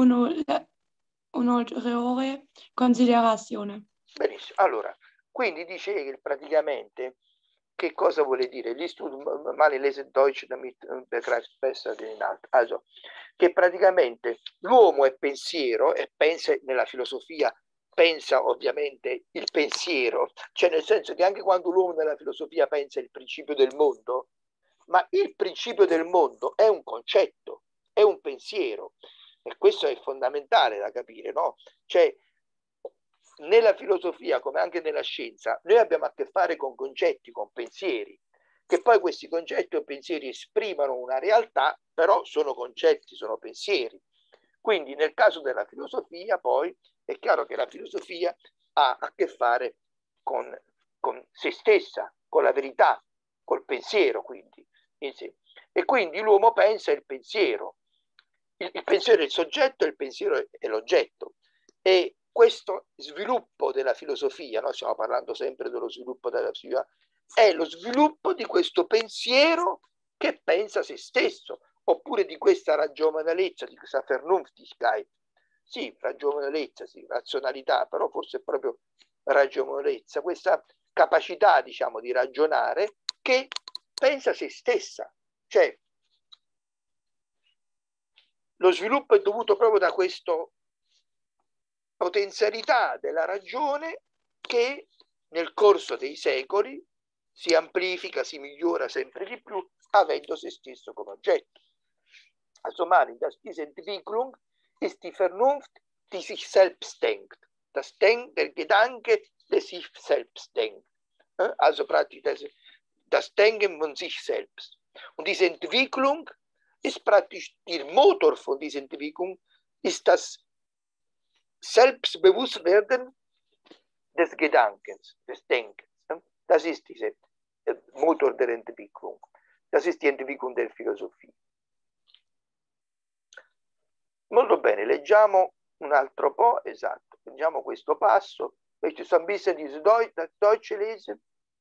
un'ulteriore considerazione. Benissimo. Allora, quindi dice che praticamente che cosa vuole dire? Mali lesen Deutsch damit begreifst besser den Inhalt. Also, che praticamente l'uomo è pensiero e pensa nella filosofia, pensa ovviamente il pensiero, cioè nel senso che anche quando l'uomo nella filosofia pensa il principio del mondo, ma il principio del mondo è un concetto, è un pensiero, e questo è fondamentale da capire, no? Cioè, nella filosofia, come anche nella scienza, noi abbiamo a che fare con concetti, con pensieri, che poi questi concetti o pensieri esprimono una realtà, però sono concetti, sono pensieri. Quindi nel caso della filosofia, poi, è chiaro che la filosofia ha a che fare con se stessa, con la verità, col pensiero, quindi. E quindi l'uomo pensa il pensiero. Il pensiero è il soggetto e il pensiero è l'oggetto. E questo sviluppo della filosofia, noi stiamo parlando sempre dello sviluppo della filosofia, è lo sviluppo di questo pensiero che pensa se stesso, oppure di questa ragionevolezza, di questa Vernunftigkeit. Sì, ragionevolezza, sì, razionalità, però forse è proprio ragionevolezza, questa capacità, diciamo, di ragionare che pensa se stessa. Cioè, lo sviluppo è dovuto proprio da questa potenzialità della ragione che nel corso dei secoli si amplifica, si migliora sempre di più, avendo se stesso come oggetto. Also Malin, das diese Entwicklung ist die Vernunft, die sich selbst denkt. Der Gedanke, der sich selbst denkt. Also praktisch das Denken von sich selbst. Und diese Entwicklung ist praktisch, der Motor von dieser Entwicklung ist das Selbstbewusstwerden des Gedankens, des Denkens. Das ist dieser Motor der Entwicklung. Das ist die Entwicklung der Philosophie. Molto bene, leggiamo un altro po', esatto, leggiamo questo passo. Möchtest du ein bisschen dieses Deutsche lesen?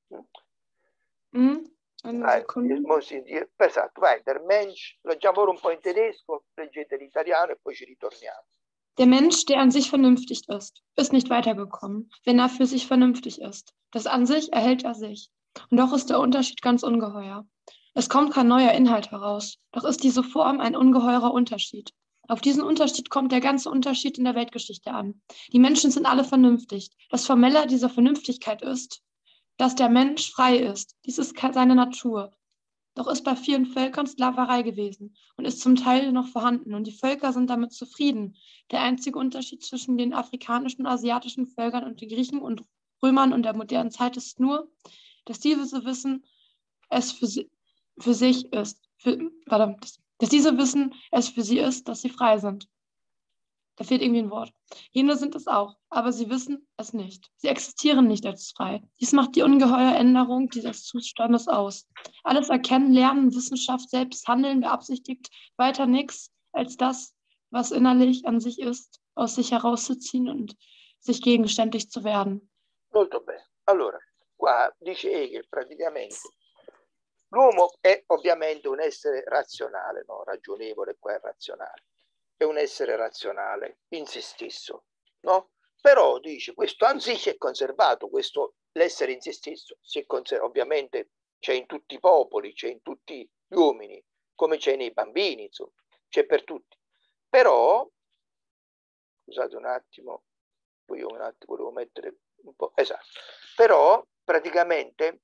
Esatto, vai, der Mensch, leggiamo ora un po' in tedesco, leggete l'italiano e poi ci ritorniamo. Der Mensch, der an sich vernünftig ist nicht weitergekommen, wenn er für sich vernünftig ist. Das an sich erhält er sich. Und doch ist der Unterschied ganz ungeheuer. Es kommt kein neuer Inhalt heraus, doch ist diese Form ein ungeheurer Unterschied. Auf diesen Unterschied kommt der ganze Unterschied in der Weltgeschichte an. Die Menschen sind alle vernünftig. Das Formelle dieser Vernünftigkeit ist, dass der Mensch frei ist. Dies ist seine Natur. Doch ist bei vielen Völkern Sklaverei gewesen und ist zum Teil noch vorhanden und die Völker sind damit zufrieden. Der einzige Unterschied zwischen den afrikanischen und asiatischen Völkern und den Griechen und Römern und der modernen Zeit ist nur, dass diese wissen, es für sich ist. Dass diese wissen, es für sie ist, dass sie frei sind. Da fehlt irgendwie ein Wort. Jene sind es auch, aber sie wissen es nicht. Sie existieren nicht als frei. Dies macht die ungeheure Änderung dieses Zustandes aus. Alles Erkennen, Lernen, Wissenschaft, selbst Handeln beabsichtigt weiter nichts als das, was innerlich an sich ist, aus sich herauszuziehen und sich gegenständlich zu werden. Molto bene. Allora, qua dice Hegel praticamente l'uomo è ovviamente un essere razionale, no? Ragionevole, qua è razionale. È un essere razionale in se stesso, no? Però dice questo an sich è conservato, questo l'essere in se stesso si è conservato, ovviamente c'è in tutti i popoli, c'è in tutti gli uomini, come c'è nei bambini, insomma, c'è per tutti. Però, scusate un attimo, poi io un attimo volevo mettere un po', esatto, però praticamente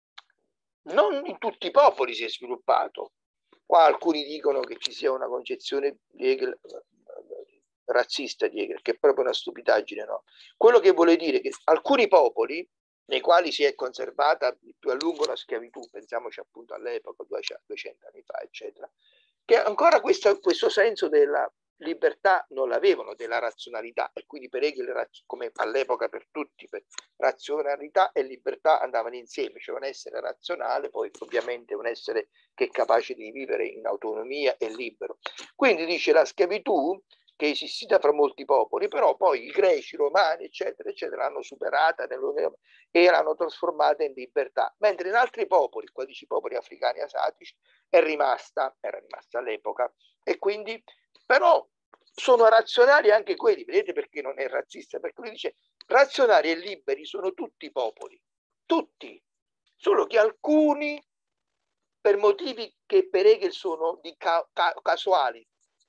non in tutti i popoli si è sviluppato. Qua alcuni dicono che ci sia una concezione di Hegel razzista di Hegel, che è proprio una stupidaggine, no? Quello che vuole dire è che alcuni popoli nei quali si è conservata più a lungo la schiavitù, pensiamoci appunto all'epoca, 200 anni fa, eccetera, che ancora questo senso della libertà non l'avevano, della razionalità, e quindi per Hegel, come all'epoca per tutti, per razionalità e libertà andavano insieme, cioè un essere razionale, poi ovviamente un essere che è capace di vivere in autonomia e libero. Quindi dice la schiavitù che è esistita fra molti popoli, però poi i greci, i romani, eccetera, eccetera, l'hanno superata e l'hanno trasformata in libertà, mentre in altri popoli, qua dice i popoli africani asiatici, era rimasta all'epoca, e quindi però sono razionali anche quelli, vedete perché non è razzista, perché lui dice razionali e liberi sono tutti i popoli, tutti, solo che alcuni per motivi che per Hegel sono casuali,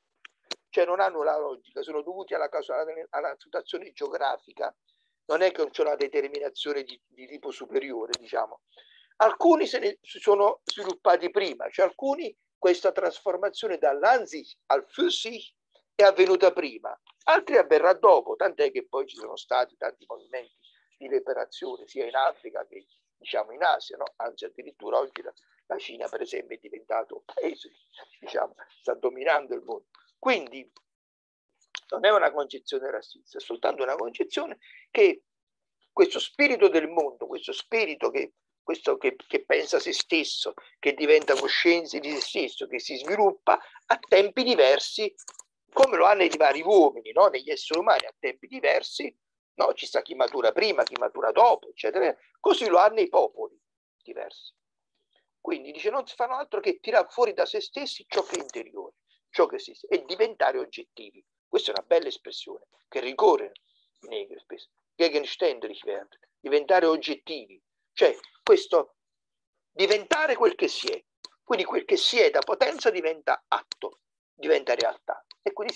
cioè non hanno la logica, sono dovuti alla situazione geografica, non è che c'è una determinazione di tipo superiore, diciamo. Alcuni si sono sviluppati prima, cioè alcuni questa trasformazione dall'Ansich al für sich è avvenuta prima, altri avverrà dopo, tant'è che poi ci sono stati tanti movimenti di liberazione sia in Africa che diciamo in Asia, no? Anzi addirittura oggi la Cina per esempio è diventato un paese, diciamo, sta dominando il mondo. Quindi non è una concezione razzista, è soltanto una concezione che questo spirito del mondo, questo spirito che pensa a se stesso, che diventa coscienza di se stesso, che si sviluppa a tempi diversi, come lo hanno i vari uomini, no? Negli esseri umani a tempi diversi, no? Ci sta chi matura prima, chi matura dopo, eccetera. Così lo hanno i popoli diversi. Quindi dice non si fanno altro che tirare fuori da se stessi ciò che è interiore, ciò che esiste, e diventare oggettivi. Questa è una bella espressione che ricorre in Hegel spesso. Gegenständlich werden, diventare oggettivi, cioè questo diventare quel che si è. Quindi quel che si è da potenza diventa atto, diventa realtà, e quindi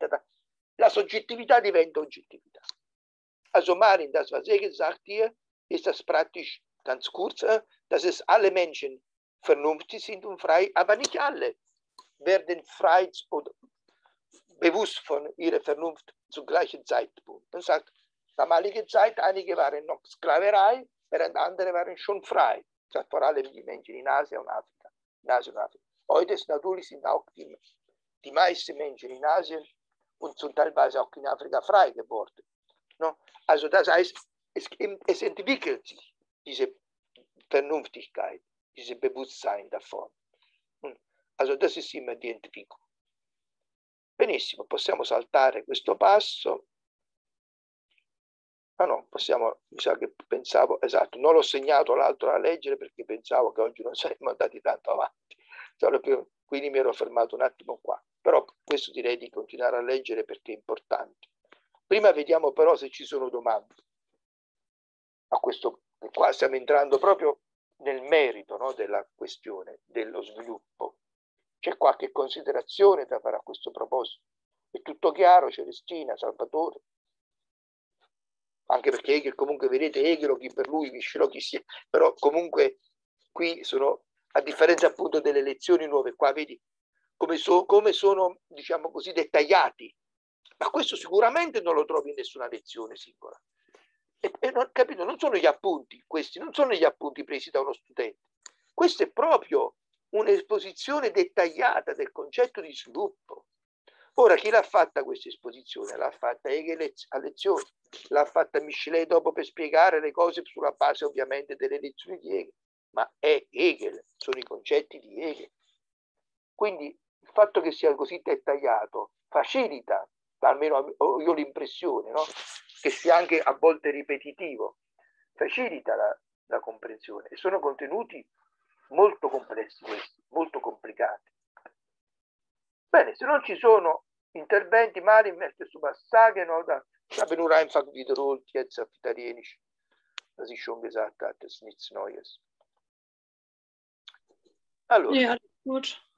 la soggettività diventa oggettività. Also Marin, das was Hegel sagt hier, ist das praktisch ganz kurz, dass es alle Menschen vernünftig sind und frei, aber nicht alle werden frei oder bewusst von ihrer Vernunft zum gleichen Zeitpunkt. Man sagt, damalige Zeit, einige waren noch Sklaverei, während andere waren schon frei. Das vor allem die Menschen in Asien und Afrika. Heute natürlich sind auch die meisten Menschen in Asien und zum Teilweise auch in Afrika frei geworden. No? Also das heißt, es entwickelt sich diese Vernünftigkeit, dieses Bewusstsein davon. Also das ist immer die Entwicklung. Benissimo, possiamo saltare questo passo. Ah no, possiamo, mi sa che pensavo, esatto, non l'ho segnato l'altro a leggere perché pensavo che oggi non saremmo andati tanto avanti. Quindi mi ero fermato un attimo qua. Però questo direi di continuare a leggere perché è importante. Prima vediamo però se ci sono domande. A questo, qua stiamo entrando proprio nel merito, no, della questione dello sviluppo. C'è qualche considerazione da fare a questo proposito? È tutto chiaro, Celestina, Salvatore? Anche perché Hegel, comunque vedete, Hegel chi per lui, Viscerò chi sia, però comunque qui sono, a differenza appunto delle lezioni nuove, qua vedi come sono, diciamo così, dettagliati. Ma questo sicuramente non lo trovi in nessuna lezione singola. E non, capito, non sono gli appunti, questi non sono gli appunti presi da uno studente. Questo è proprio un'esposizione dettagliata del concetto di sviluppo. Ora, chi l'ha fatta questa esposizione? L'ha fatta Hegel a lezione, l'ha fatta Michelet dopo per spiegare le cose sulla base ovviamente delle lezioni di Hegel, ma è Hegel, sono i concetti di Hegel. Quindi il fatto che sia così dettagliato facilita, almeno io ho l'impressione, no? Che sia anche a volte ripetitivo, facilita la comprensione, e sono contenuti molto complessi questi, molto complicati. Bene, se non ci sono interventi, Marin möchte du was sagen, oder? Ich habe nur einfach wiederholt jetzt auf Italienisch, was ich schon gesagt hatte, das ist nichts Neues. Allora, ja, gut.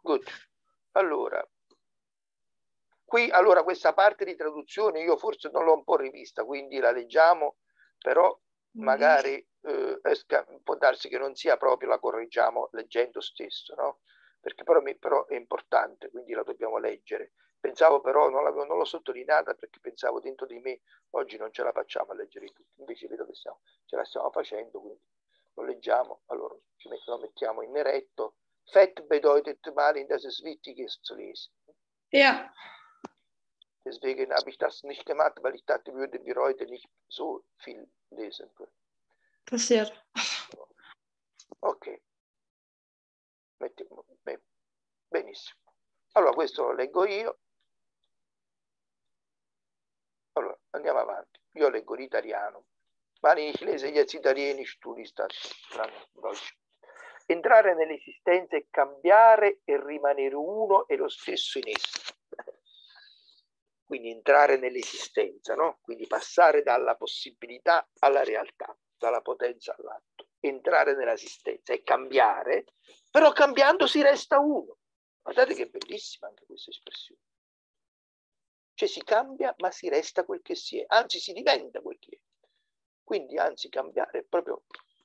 Good. Allora, qui allora questa parte di traduzione io forse non l'ho un po' rivista, quindi la leggiamo, però magari può darsi che non sia proprio, la correggiamo leggendo stesso, no? Perché però è importante, quindi la dobbiamo leggere. Pensavo però, non l'ho sottolineata perché pensavo dentro di me oggi non ce la facciamo a leggere tutti, invece vedo che ce la stiamo facendo, quindi lo leggiamo. Allora lo mettiamo in eretto. Fett bedeutet Malin, dass es wichtig ist zu lesen. Ja. Deswegen habe ich das nicht gemacht, weil ich dachte, würden wir heute nicht so viel lesen können. Passiert. Ok. Benissimo. Allora, questo lo leggo io. Allora, andiamo avanti. Io leggo l'italiano. Ma in inglese gli italiani entrare nell'esistenza e cambiare e rimanere uno e lo stesso in essa. Quindi entrare nell'esistenza, no? Quindi passare dalla possibilità alla realtà, dalla potenza all'atto. Entrare nell'esistenza e cambiare, però cambiando si resta uno. Guardate che bellissima anche questa espressione. Cioè si cambia ma si resta quel che si è, anzi si diventa quel che è. Quindi anzi cambiare è proprio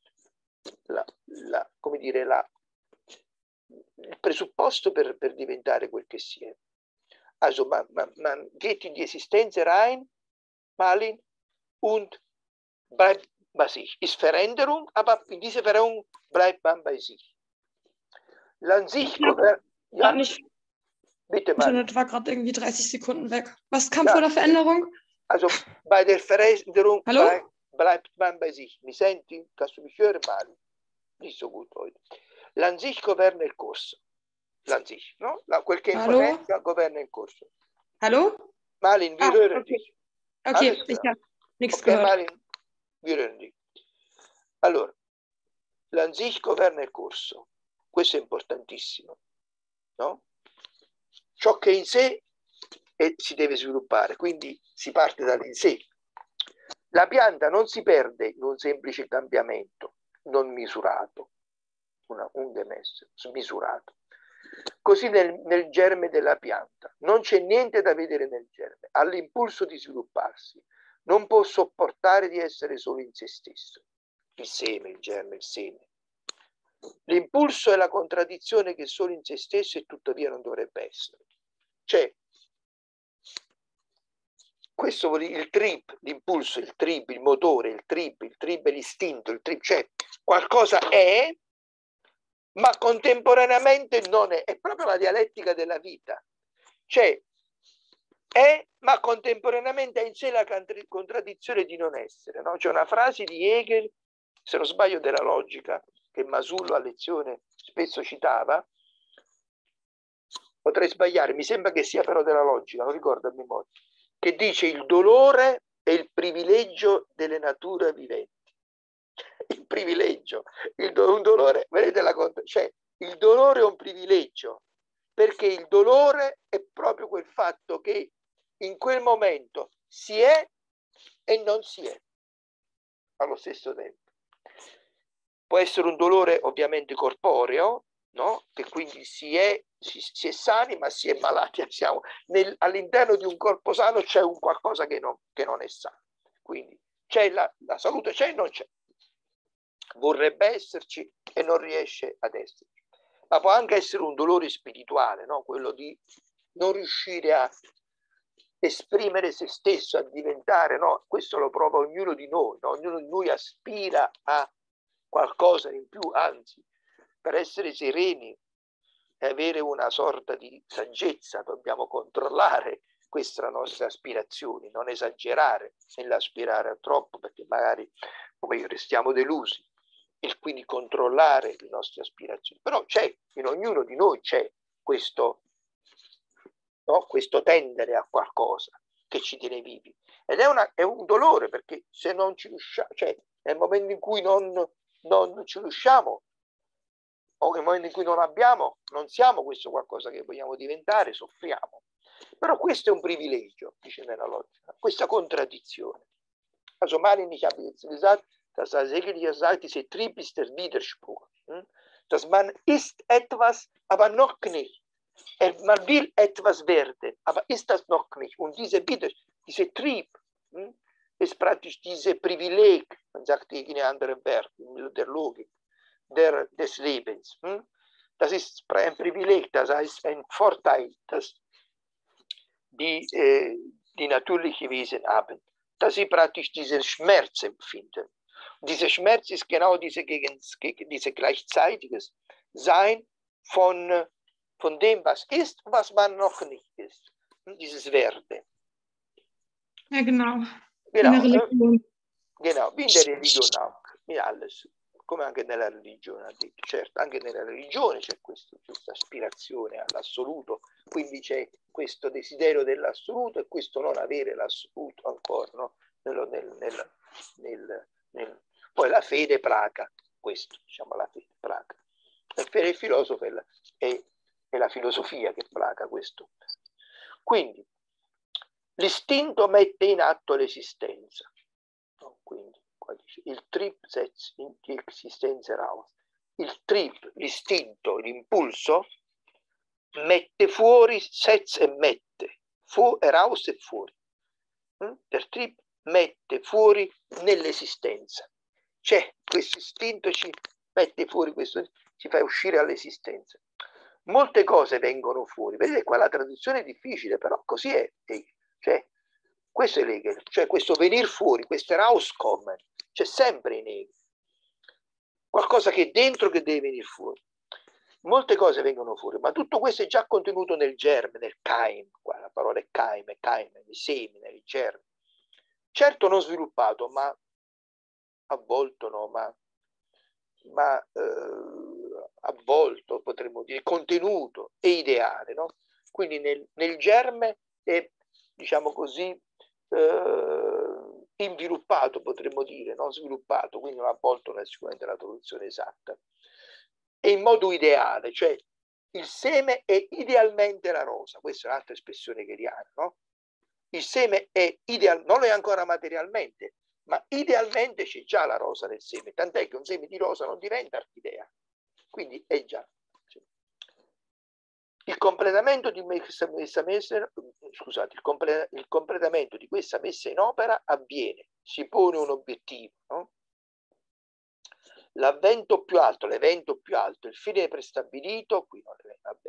il presupposto per diventare quel che si è. Also man geht in die Existenz rein, Malin, und bleibt bei sich. Ist Veränderung, aber in dieser Veränderung bleibt man bei sich. Ja, nicht. Bitte mal. Internet war gerade irgendwie 30 Sekunden weg. Was kam vor der Veränderung? Also bei der Veränderung bleibt man bei sich. Mi senti? Kannst du mich hören, Malin? Nicht so gut heute. L'ansicht governa il corso. L'ansicht, no? Quel che in potenza governa il corso. Hallo? Malin, wir hören okay. dich. Okay, ich habe nichts gehört. Malin, wir hören dich. Allora, l'ansicht governa il corso. Questo è importantissimo, no? Ciò che è in sé si deve sviluppare, quindi si parte dall'in sé. La pianta non si perde in un semplice cambiamento non misurato, un demesso smisurato. Così nel germe della pianta non c'è niente da vedere nel germe, ha l'impulso di svilupparsi, non può sopportare di essere solo in se stesso. Il seme, il germe, il seme. L'impulso è la contraddizione che solo in se stesso e tuttavia non dovrebbe essere. Cioè, questo vuol dire il trip, l'impulso, il trip, il motore, il trip è l'istinto, il trip, cioè qualcosa è, ma contemporaneamente non è. È proprio la dialettica della vita. Cioè, è, ma contemporaneamente ha in sé la contraddizione di non essere. No? C'è una frase di Hegel, se non sbaglio della logica, che Masullo a lezione spesso citava, potrei sbagliare, mi sembra che sia però della logica, non ricordo a memoria, che dice il dolore è il privilegio delle nature viventi. Il privilegio, un dolore, vedete cioè il dolore è un privilegio, perché il dolore è proprio quel fatto che in quel momento si è e non si è allo stesso tempo. Può essere un dolore ovviamente corporeo, no? Che quindi si è sani ma si è malati. All'interno di un corpo sano c'è un qualcosa che non è sano. Quindi c'è la salute, c'è e non c'è. Vorrebbe esserci e non riesce ad esserci. Ma può anche essere un dolore spirituale, no? Quello di non riuscire a esprimere se stesso, a diventare, no? Questo lo prova ognuno di noi, no? Ognuno di noi aspira a qualcosa in più, anzi, per essere sereni e avere una sorta di saggezza dobbiamo controllare queste nostre aspirazioni, non esagerare nell'aspirare a troppo perché magari poi restiamo delusi, e quindi controllare le nostre aspirazioni. Però c'è, in ognuno di noi c'è questo, no? Questo tendere a qualcosa che ci tiene vivi. Ed è un dolore, perché se non ci riusciamo, cioè nel momento in cui non ci riusciamo, o nel momento in cui non siamo questo qualcosa che vogliamo diventare, soffriamo. Però questo è un privilegio, dice nella logica, questa contraddizione. Also Malin, ich habe jetzt gesagt, dass Hegel hier sagt, diese Trieb ist der Widerspruch. Dass man ist etwas, aber noch nicht. Man will etwas werden, aber ist das noch nicht. Und diese Trieb, ist praktisch dieses Privileg, man sagt in anderen Werten, der Logik, des Lebens. Das ist ein Privileg, das heißt ein Vorteil, das die natürliche Wesen haben, dass sie praktisch diesen Schmerz empfinden. Und dieser Schmerz ist genau diese gleichzeitiges Sein von dem, was ist und was man noch nicht ist. Dieses Werden. Ja, genau. Genau, in der Religion. Genau, wie in der Religione anche, in alles, come anche nella religione, ha detto. Certo, anche nella religione c'è questa aspirazione all'assoluto, quindi c'è questo desiderio dell'assoluto e questo non avere l'assoluto ancora, no? Poi la fede placa, questo, diciamo, la fede placa. E per il filosofo è la filosofia che placa questo. Quindi, l'istinto mette in atto l'esistenza. No, quindi, qua dice, il trip setzt in die Existenz heraus. Il trip, l'istinto, l'impulso, mette fuori, setz e mette, heraus e fuori. Der trip mette fuori nell'esistenza. C'è questo istinto, ci mette fuori questo, ci fa uscire all'esistenza. Molte cose vengono fuori. Vedete qua la traduzione è difficile, però così è. Cioè, questo è Hegel, cioè questo venir fuori, questo rauskommen, c'è sempre in Hegel. Qualcosa che è dentro che deve venire fuori. Molte cose vengono fuori, ma tutto questo è già contenuto nel germe, nel Keim. Qua la parola è Keim, il semine, il germe. Certo non sviluppato, ma avvolto, no, ma avvolto, potremmo dire, contenuto e ideale, no? Quindi nel germe è, diciamo così, inviluppato, potremmo dire, non sviluppato, quindi non avvolto non è sicuramente la traduzione esatta. E in modo ideale, cioè il seme è idealmente la rosa, questa è un'altra espressione hegeliana, no? Il seme è ideale, non è ancora materialmente, ma idealmente c'è già la rosa nel seme, tant'è che un seme di rosa non diventa orchidea, quindi è già. Il completamento di questa messa, scusate, il completamento di questa messa in opera avviene, si pone un obiettivo, no? L'evento più alto, il fine prestabilito, qui no,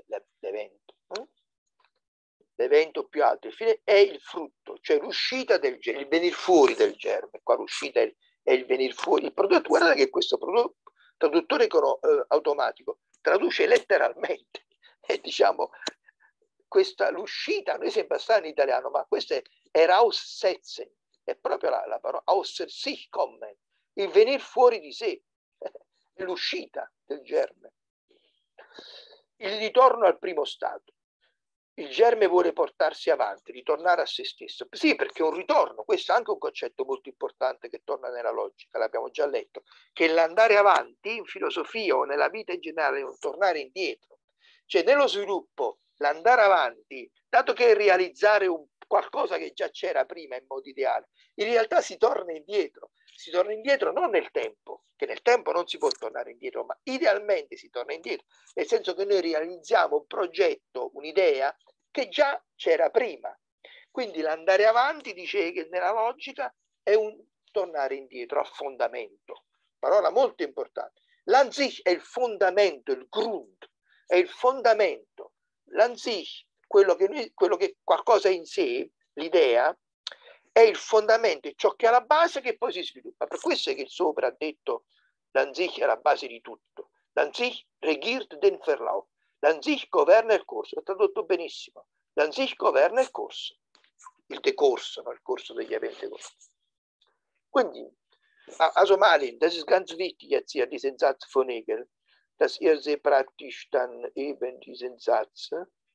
l'evento più alto, il fine è il frutto, cioè l'uscita del germe, il venir fuori del germe. Qua l'uscita è il venir fuori. Il prodotto, guardate che questo traduttore automatico traduce letteralmente, diciamo, l'uscita, noi sembra strano in italiano, ma questo è heraussetzen, è proprio la parola außer sich kommen, il venir fuori di sé, l'uscita del germe. Il ritorno al primo stato. Il germe vuole portarsi avanti, ritornare a se stesso. Sì, perché un ritorno, questo è anche un concetto molto importante che torna nella logica, l'abbiamo già letto, che l'andare avanti in filosofia o nella vita in generale è un tornare indietro. Cioè nello sviluppo, l'andare avanti, dato che è realizzare qualcosa che già c'era prima in modo ideale, in realtà si torna indietro non nel tempo, che nel tempo non si può tornare indietro, ma idealmente si torna indietro, nel senso che noi realizziamo un progetto, un'idea che già c'era prima. Quindi l'andare avanti, dice che nella logica, è un tornare indietro a fondamento, parola molto importante. L'An-sich è il fondamento, il Grund, è il fondamento. L'An-sich, quello che qualcosa in sé, l'idea, è il fondamento, è ciò che ha la base che poi si sviluppa. Per questo è che sopra ha detto l'An-sich è la base di tutto. L'An-sich regiert den Verlauf. L'An-sich governa il corso. È tradotto benissimo. L'An-sich governa il corso. Il decorso, no? Il corso degli eventi. Quindi, also Malin, das ist ganz wichtig jetzt hier, diesen Satz von Hegel, dass ihr sehr praktisch dann eben diesen Satz,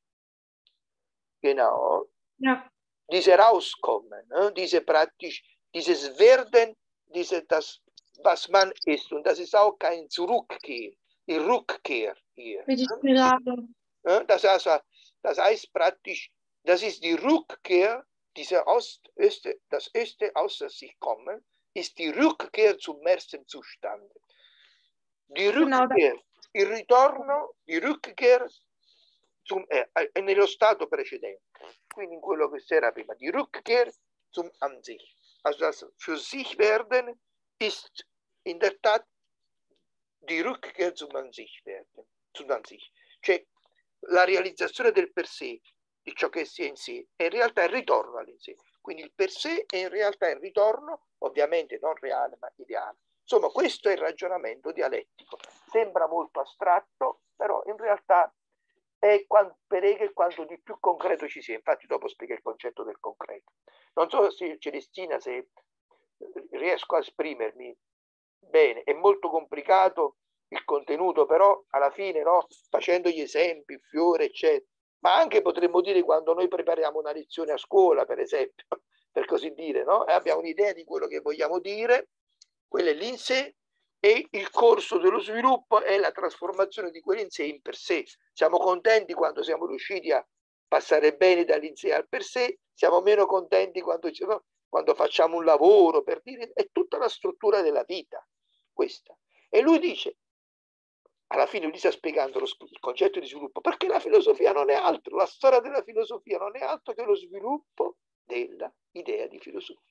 genau, ja. Diese Rauskommen, diese praktisch, dieses Werden, das, was man ist. Und das ist auch kein Zurückkehr, die Rückkehr hier. Das heißt praktisch, das ist die Rückkehr, das Öste außer sich kommen, ist die Rückkehr zum ersten Zustand. Die Rückkehr, il ritorno, die Rückkehr è nello stato precedente, quindi in quello che si era prima, die Rückkehr zum An sich. Also das für sich werden ist in der Tat die Rückkehr zum An sich werden, zum An sich. Cioè la realizzazione del per sé, di ciò che sia in sé, è in realtà il ritorno all'in sé. Quindi il per sé è in realtà il ritorno, ovviamente non reale ma ideale. Insomma, questo è il ragionamento dialettico. Sembra molto astratto, però in realtà è quanto di più concreto ci sia. Infatti dopo spiega il concetto del concreto. Non so se Celestina, se riesco a esprimermi bene, è molto complicato il contenuto, però alla fine, no, facendo gli esempi, il fiore, eccetera, ma anche potremmo dire quando noi prepariamo una lezione a scuola, per esempio, per così dire, no? E abbiamo un'idea di quello che vogliamo dire, quello è l'in sé, e il corso dello sviluppo è la trasformazione di quell'in sé in per sé. Siamo contenti quando siamo riusciti a passare bene dall'in sé al per sé, siamo meno contenti quando facciamo un lavoro, per dire, è tutta la struttura della vita questa. E lui dice, alla fine lui sta spiegando il concetto di sviluppo, perché la filosofia non è altro, la storia della filosofia non è altro che lo sviluppo della idea di filosofia.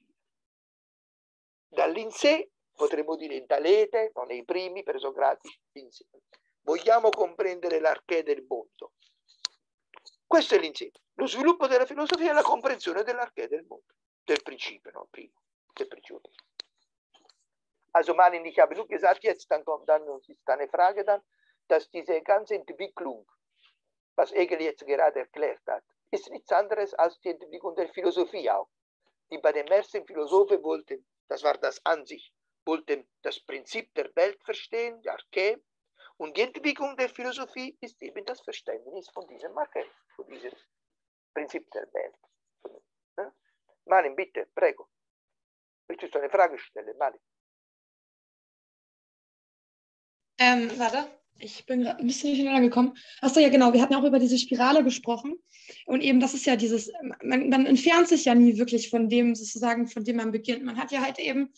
Dall'in sé, potremmo dire dall'ete, non nei primi presocratici, vogliamo comprendere l'arché del mondo. Questo è l'in sé. Lo sviluppo della filosofia è la comprensione dell'arché del mondo, del principio, no? Primo, del principio. Also Malin, ich habe nur gesagt, jetzt dann kommt dann uns ist eine Frage dann, dass diese ganze Entwicklung, was Hegel jetzt gerade erklärt hat, ist nichts anderes als die Entwicklung der Philosophie auch. Die bei den ersten Philosophen wollten, das war das an sich, wollten das Prinzip der Welt verstehen, der Arché, und die Entwicklung der Philosophie ist eben das Verständnis von diesem Arché, von diesem Prinzip der Welt. Malin, bitte, prego. Willst du eine Frage stellen, Malin? Warte, ich bin gerade ein bisschen schneller gekommen. Achso, ja genau, wir hatten ja auch über diese Spirale gesprochen. Und eben, das ist ja dieses, man entfernt sich ja nie wirklich von dem, sozusagen, von dem man beginnt. Man hat ja halt eben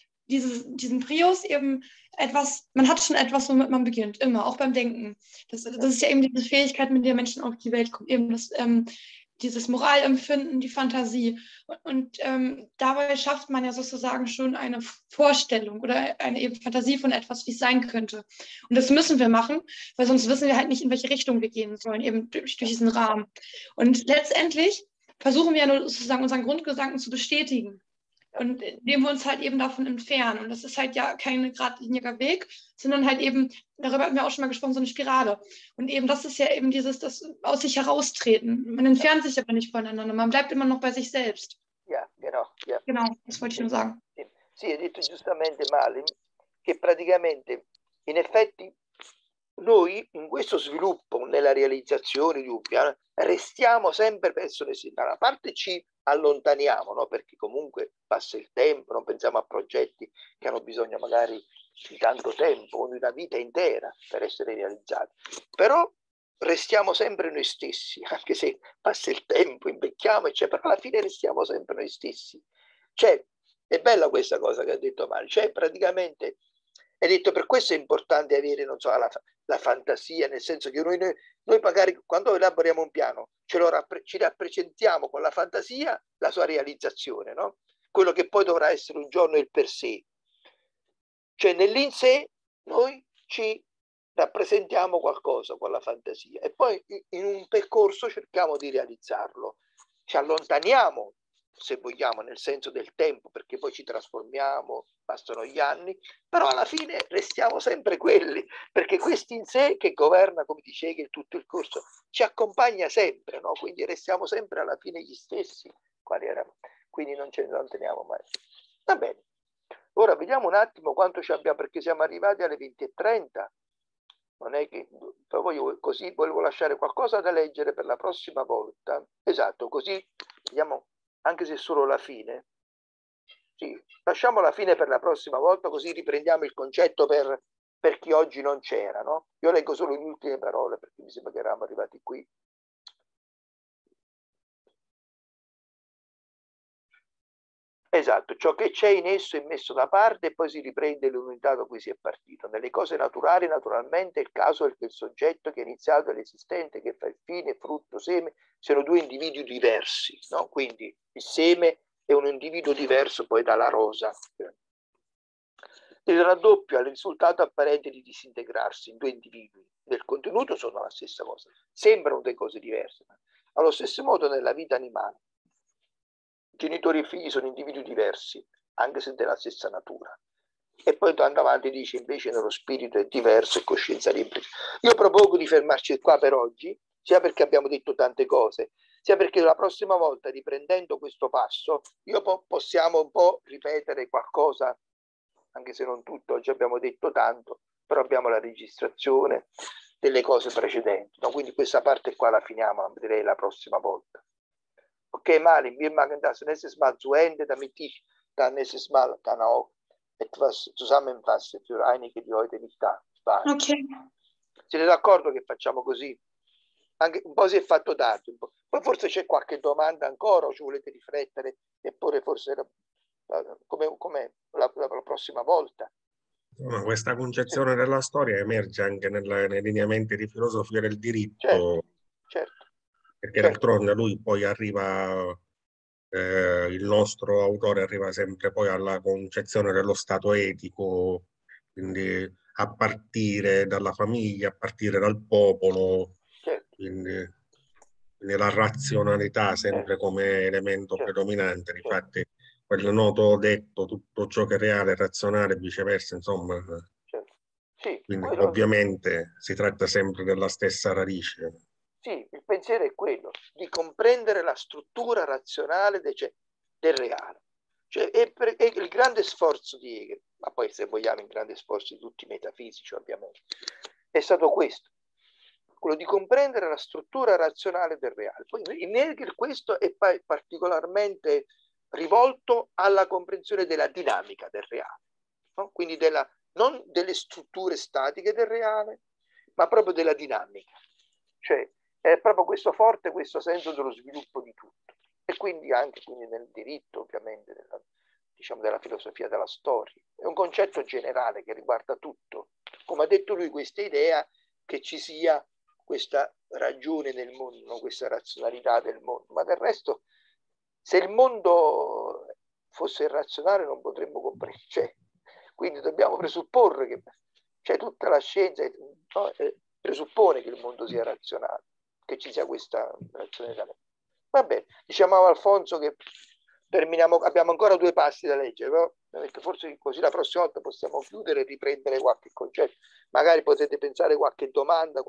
diesen Prius eben etwas, man hat schon etwas, womit man beginnt, immer, auch beim Denken. Das ist ja eben diese Fähigkeit, mit der Menschen auf die Welt kommen, eben das, dieses Moralempfinden, die Fantasie. Und dabei schafft man ja sozusagen schon eine Vorstellung oder eine eben Fantasie von etwas, wie es sein könnte. Und das müssen wir machen, weil sonst wissen wir halt nicht, in welche Richtung wir gehen sollen, eben durch diesen Rahmen. Und letztendlich versuchen wir ja nur sozusagen unseren Grundgedanken zu bestätigen. Und indem wir uns halt eben davon entfernen. Und das ist halt ja kein geradliniger Weg, sondern halt eben, darüber hatten wir auch schon mal gesprochen, so eine Spirale. Und eben das ist ja eben das aus sich heraustreten. Man entfernt sich aber nicht voneinander, man bleibt immer noch bei sich selbst. Ja, genau. Ja. Genau, das wollte ich nur sagen. Sì, hai detto giustamente, Malin, che praticamente, in effetti, noi in questo sviluppo, nella realizzazione di un piano, restiamo sempre verso le da una parte ci allontaniamo, no? Perché comunque passa il tempo, non pensiamo a progetti che hanno bisogno magari di tanto tempo, o di una vita intera per essere realizzati, però restiamo sempre noi stessi, anche se passa il tempo, invecchiamo, eccetera, però alla fine restiamo sempre noi stessi. Cioè, è bella questa cosa che ha detto Mario, cioè praticamente hai detto per questo è importante avere, non so, la fantasia, nel senso che noi magari quando elaboriamo un piano ci rappresentiamo con la fantasia la sua realizzazione, no? Quello che poi dovrà essere un giorno il per sé. Cioè nell'in sé noi ci rappresentiamo qualcosa con la fantasia e poi in un percorso cerchiamo di realizzarlo. Ci allontaniamo, se vogliamo, nel senso del tempo, perché poi ci trasformiamo, passano gli anni, però alla fine restiamo sempre quelli, perché questi in sé che governa, come dice Hegel, tutto il corso, ci accompagna sempre, no? Quindi restiamo sempre alla fine gli stessi, quali erano, quindi non ce ne allontaniamo mai. Va bene, ora vediamo un attimo quanto ci abbiamo, perché siamo arrivati alle 20:30, non è che così volevo lasciare qualcosa da leggere per la prossima volta, esatto, così vediamo anche se solo la fine. Sì, lasciamo la fine per la prossima volta, così riprendiamo il concetto per chi oggi non c'era, no? Io leggo solo le ultime parole, perché mi sembra che eravamo arrivati qui. Esatto, ciò che c'è in esso è messo da parte e poi si riprende l'unità da cui si è partito. Nelle cose naturali, naturalmente, il caso è che il soggetto che è iniziato è l'esistente, che fa il fine, frutto, seme, siano due individui diversi, no? Quindi il seme è un individuo diverso poi dalla rosa. Il raddoppio ha il risultato apparente di disintegrarsi in due individui. Nel contenuto sono la stessa cosa, sembrano due cose diverse. Allo stesso modo nella vita animale. Genitori e figli sono individui diversi, anche se della stessa natura. E poi andando avanti dice invece nello spirito è diverso e coscienza libera. Io propongo di fermarci qua per oggi, sia perché abbiamo detto tante cose, sia perché la prossima volta, riprendendo questo passo, possiamo un po' ripetere qualcosa, anche se non tutto, oggi abbiamo detto tanto, però abbiamo la registrazione delle cose precedenti. No? Quindi questa parte qua la finiamo, la vedrei la prossima volta. Okay, Malin, wir machen das nächstes Mal zu Ende, damit ich dann nächstes Mal dann auch etwas zusammenfasse für einige, die heute nicht da waren. Okay. Siete d'accordo che facciamo così? Anche un po' si è fatto tardi, poi forse c'è qualche domanda ancora o ci volete riflettere e porre forse come la prossima volta. Questa concezione della storia emerge anche nei lineamenti di filosofia del diritto. Certo. Perché d'altronde lui poi arriva, il nostro autore arriva sempre poi alla concezione dello stato etico, quindi a partire dalla famiglia, a partire dal popolo, quindi la razionalità sempre come elemento predominante. Infatti quel noto detto, tutto ciò che è reale è razionale e viceversa, insomma. Sì, quindi ovviamente si tratta sempre della stessa radice. Sì, il pensiero è quello di comprendere la struttura razionale del reale. Cioè, è il grande sforzo di Hegel, ma poi se vogliamo il grande sforzo di tutti i metafisici ovviamente, è stato questo, quello di comprendere la struttura razionale del reale. Poi in Hegel questo è particolarmente rivolto alla comprensione della dinamica del reale, no? Quindi non delle strutture statiche del reale, ma proprio della dinamica. Cioè, è proprio questo senso dello sviluppo di tutto. E quindi anche nel diritto, ovviamente, della filosofia della storia. È un concetto generale che riguarda tutto. Come ha detto lui, questa idea che ci sia questa ragione nel mondo, questa razionalità del mondo. Ma del resto, se il mondo fosse irrazionale non potremmo comprendere. Cioè, quindi dobbiamo presupporre che tutta la scienza presuppone che il mondo sia razionale, che ci sia questa razionalità. Va bene, diciamo a Alfonso che abbiamo ancora 2 passi da leggere, però perché forse così la prossima volta possiamo chiudere e riprendere qualche concetto. Magari potete pensare qualche domanda,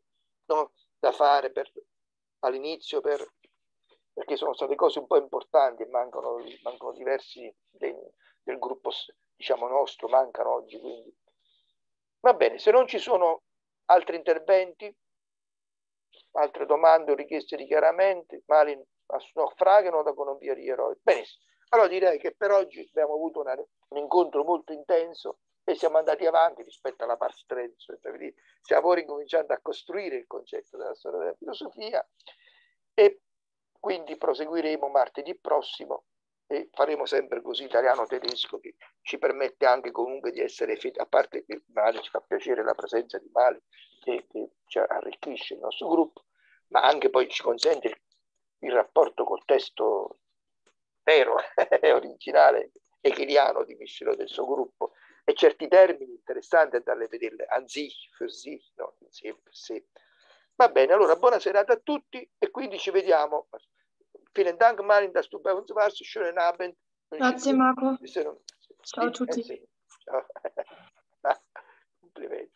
da fare all'inizio, perché sono state cose un po' importanti e mancano diversi del gruppo, diciamo, nostro, mancano oggi. Quindi va bene, se non ci sono altri interventi, altre domande o richieste di chiarimenti, Malin, naufragano da economia di eroi. Benissimo. Allora direi che per oggi abbiamo avuto un incontro molto intenso e siamo andati avanti rispetto alla parte 3. Stiamo ricominciando a costruire il concetto della storia della filosofia e quindi proseguiremo martedì prossimo e faremo sempre così italiano-tedesco, che ci permette anche comunque di essere a parte che Mali ci fa piacere la presenza di Mali che ci arricchisce il nostro gruppo, ma anche poi ci consente il rapporto col testo vero e originale hegeliano di Michel del suo gruppo e certi termini interessanti andarle a vederle an sich, für sich, no? Insieme per sé. Va bene, allora buona serata a tutti e quindi ci vediamo. Vielen Dank, Malin, dass du bei uns warst. Schönen Abend. Grazie, Marco. Ciao a tutti. Ciao. Complimenti.